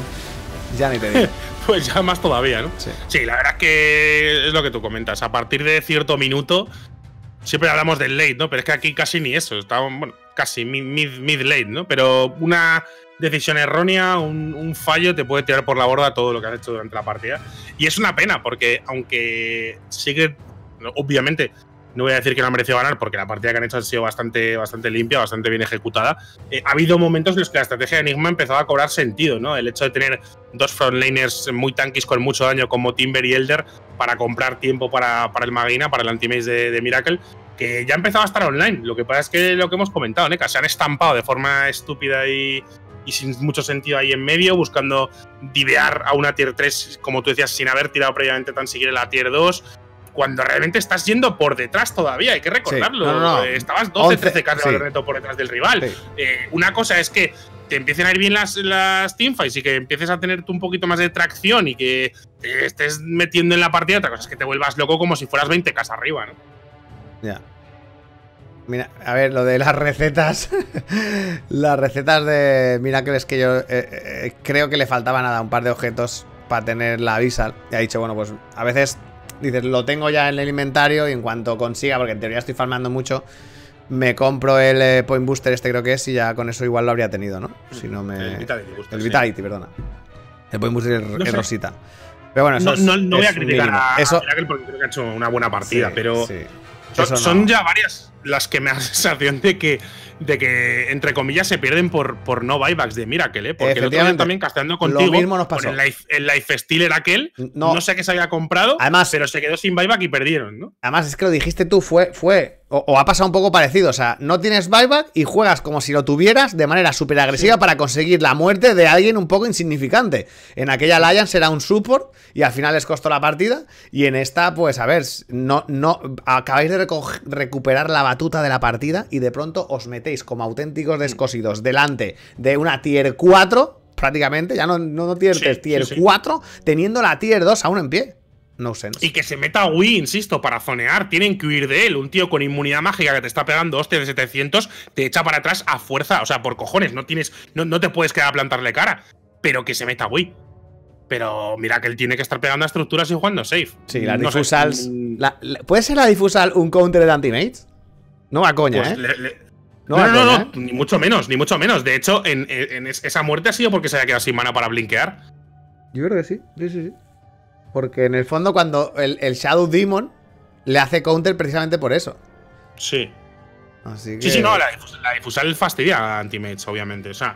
Speaker 1: ya ni te digo.
Speaker 2: Pues ya más todavía, ¿no?
Speaker 1: Sí.
Speaker 2: Sí, la verdad es que es lo que tú comentas. A partir de cierto minuto, siempre hablamos del late, ¿no? Pero es que aquí casi ni eso. Está, bueno, casi mid, mid, mid late, ¿no? Pero una decisión errónea, un, un fallo, te puede tirar por la borda todo lo que has hecho durante la partida. Y es una pena, porque aunque sigue, obviamente, no voy a decir que no ha merecido ganar, porque la partida que han hecho ha sido bastante, bastante limpia, bastante bien ejecutada. Eh, ha habido momentos en los que la estrategia de Enigma empezaba a cobrar sentido, ¿no? El hecho de tener dos frontlaners muy tanquis con mucho daño, como Timber y Elder, para comprar tiempo para, para el Magina, para el anti-maze de, de Miracle, que ya empezaba a estar online. Lo que pasa es que lo que hemos comentado, ¿no? Que se han estampado de forma estúpida y, y sin mucho sentido ahí en medio, buscando divear a una tier tres, como tú decías, sin haber tirado previamente tan siquiera la tier dos. Cuando realmente estás yendo por detrás todavía, hay que recordarlo.
Speaker 1: Sí, no, no, no.
Speaker 2: Eh, Estabas doce, trece K de
Speaker 1: sí.
Speaker 2: reto por detrás del rival.
Speaker 1: Sí.
Speaker 2: Eh, una cosa es que te empiecen a ir bien las, las teamfights y que empieces a tener tú un poquito más de tracción y que te estés metiendo en la partida. Otra cosa es que te vuelvas loco como si fueras veinte K arriba, ¿no?
Speaker 1: Ya. Mira, a ver, lo de las recetas. Las recetas de Miracle es que yo eh, eh, creo que le faltaba nada, un par de objetos para tener la Visal. Y ha dicho, bueno, pues a veces dices, lo tengo ya en el inventario y en cuanto consiga, porque en teoría estoy farmando mucho, me compro el eh, Point Booster este creo que es y ya con eso igual lo habría tenido, ¿no? Si no me...
Speaker 2: El Vitality Booster,
Speaker 1: El Vitality,
Speaker 2: sí.
Speaker 1: perdona. El Point Booster
Speaker 2: No
Speaker 1: es
Speaker 2: sé.
Speaker 1: rosita. Pero bueno, eso
Speaker 2: No,
Speaker 1: es,
Speaker 2: no, no voy
Speaker 1: es
Speaker 2: a criticar
Speaker 1: mínimo.
Speaker 2: a,
Speaker 1: Eso,
Speaker 2: a Miracle porque creo que ha hecho una buena partida,
Speaker 1: sí,
Speaker 2: pero
Speaker 1: sí.
Speaker 2: son,
Speaker 1: Eso no.
Speaker 2: son ya varias las que me da la sensación de que, de que entre comillas, se pierden por, por no buybacks de Miracle, ¿eh? Porque el otro día también casteando contigo,
Speaker 1: lo mismo nos pasó.
Speaker 2: con el life, el life stealer aquel,
Speaker 1: no,
Speaker 2: no sé qué se había comprado,
Speaker 1: además,
Speaker 2: pero se quedó sin buyback y perdieron, ¿no?
Speaker 1: Además, es que lo dijiste tú, fue, fue o, o ha pasado un poco parecido, o sea, no tienes buyback y juegas como si lo tuvieras de manera súper agresiva sí. para conseguir la muerte de alguien un poco insignificante. En aquella Alliance era un support y al final les costó la partida, y en esta, pues a ver, no, no acabáis de recuperar la batuta de la partida y de pronto os metéis como auténticos descosidos delante de una tier cuatro, prácticamente, ya no, no, no tier tres, sí, tier sí, sí. cuatro, teniendo la tier dos aún en pie. No sense.
Speaker 2: Y que se meta Wii, insisto, para zonear. Tienen que huir de él. Un tío con inmunidad mágica que te está pegando hostias de setecientos te echa para atrás a fuerza. O sea, por cojones. No tienes, no, no te puedes quedar a plantarle cara. Pero que se meta Wii. Pero mira que él tiene que estar pegando a estructuras y jugando safe.
Speaker 1: Sí, la
Speaker 2: no
Speaker 1: difusals.
Speaker 2: sé.
Speaker 1: La, la, ¿Puede ser la difusal un counter de anti-mates? No va coña, pues ¿eh?
Speaker 2: Le, le,
Speaker 1: no,
Speaker 2: no,
Speaker 1: va
Speaker 2: no,
Speaker 1: coña,
Speaker 2: no,
Speaker 1: ¿eh?
Speaker 2: Ni mucho menos, ni mucho menos. De hecho, en, en, en esa muerte ha sido porque se había quedado sin mana para blinkear.
Speaker 1: Yo creo que sí, sí, sí, sí. Porque en el fondo cuando el, el Shadow Demon le hace counter precisamente por eso.
Speaker 2: Sí.
Speaker 1: Así que...
Speaker 2: Sí, sí, no, la, la difusal fastidia a Antimates, obviamente. O sea,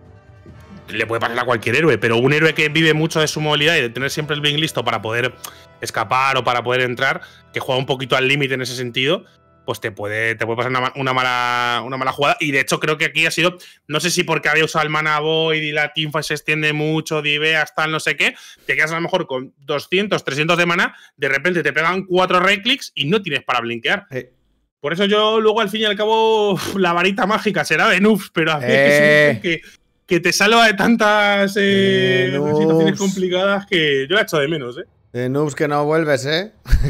Speaker 2: le puede pasar a cualquier héroe, pero un héroe que vive mucho de su movilidad y de tener siempre el blink listo para poder escapar o para poder entrar, que juega un poquito al límite en ese sentido, pues te puede, te puede pasar una, una, mala, una mala jugada. Y de hecho creo que aquí ha sido, no sé si porque había usado el Mana Void y la teamfight se extiende mucho, diveas, tal, no sé qué, te quedas a lo mejor con doscientos, trescientos de mana, de repente te pegan cuatro right clicks y no tienes para blinkear.
Speaker 1: Eh.
Speaker 2: Por eso yo luego al fin y al cabo la varita mágica será de noobs, pero a mí
Speaker 1: eh.
Speaker 2: es que, que te salva de tantas eh, eh, situaciones complicadas que yo la echo de menos, ¿eh?
Speaker 1: De noobs que no vuelves, ¿eh?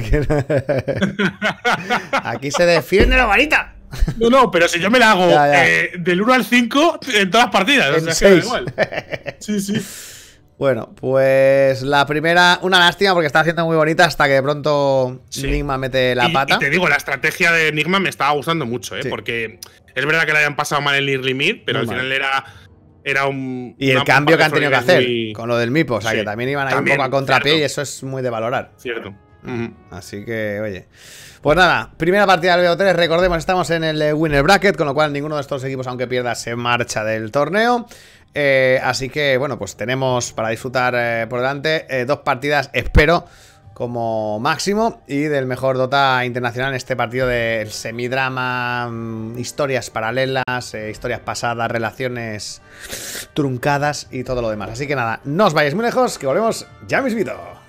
Speaker 1: Aquí se defiende la varita.
Speaker 2: No, no, pero si yo me la hago
Speaker 1: ya, ya.
Speaker 2: Eh, del uno al cinco en todas las partidas.
Speaker 1: En
Speaker 2: o sea,
Speaker 1: seis.
Speaker 2: que da igual. Sí, sí.
Speaker 1: Bueno, pues la primera, una lástima porque está haciendo muy bonita hasta que de pronto sí. Enigma mete la
Speaker 2: y,
Speaker 1: pata.
Speaker 2: Y te digo, la estrategia de Enigma me estaba gustando mucho, ¿eh? Sí. Porque es verdad que le hayan pasado mal el early mid, pero muy al final mal. era... Era un,
Speaker 1: y el cambio que han tenido que hacer
Speaker 2: muy...
Speaker 1: con lo del Mipo, o sea sí, que también iban ahí también, un poco a contrapié cierto. Y eso es muy de valorar.
Speaker 2: Cierto.
Speaker 1: Uh-huh. Así que, oye. Pues nada, primera partida del B O tres, recordemos, estamos en el Winner Bracket, con lo cual ninguno de estos equipos, aunque pierda, se marcha del torneo. Eh, así que, bueno, pues tenemos para disfrutar eh, por delante eh, dos partidas, espero, como máximo, y del mejor Dota internacional en este partido del semidrama, mmm, historias paralelas, eh, historias pasadas, relaciones truncadas y todo lo demás. Así que nada, no os vayáis muy lejos, que volvemos ya mismito.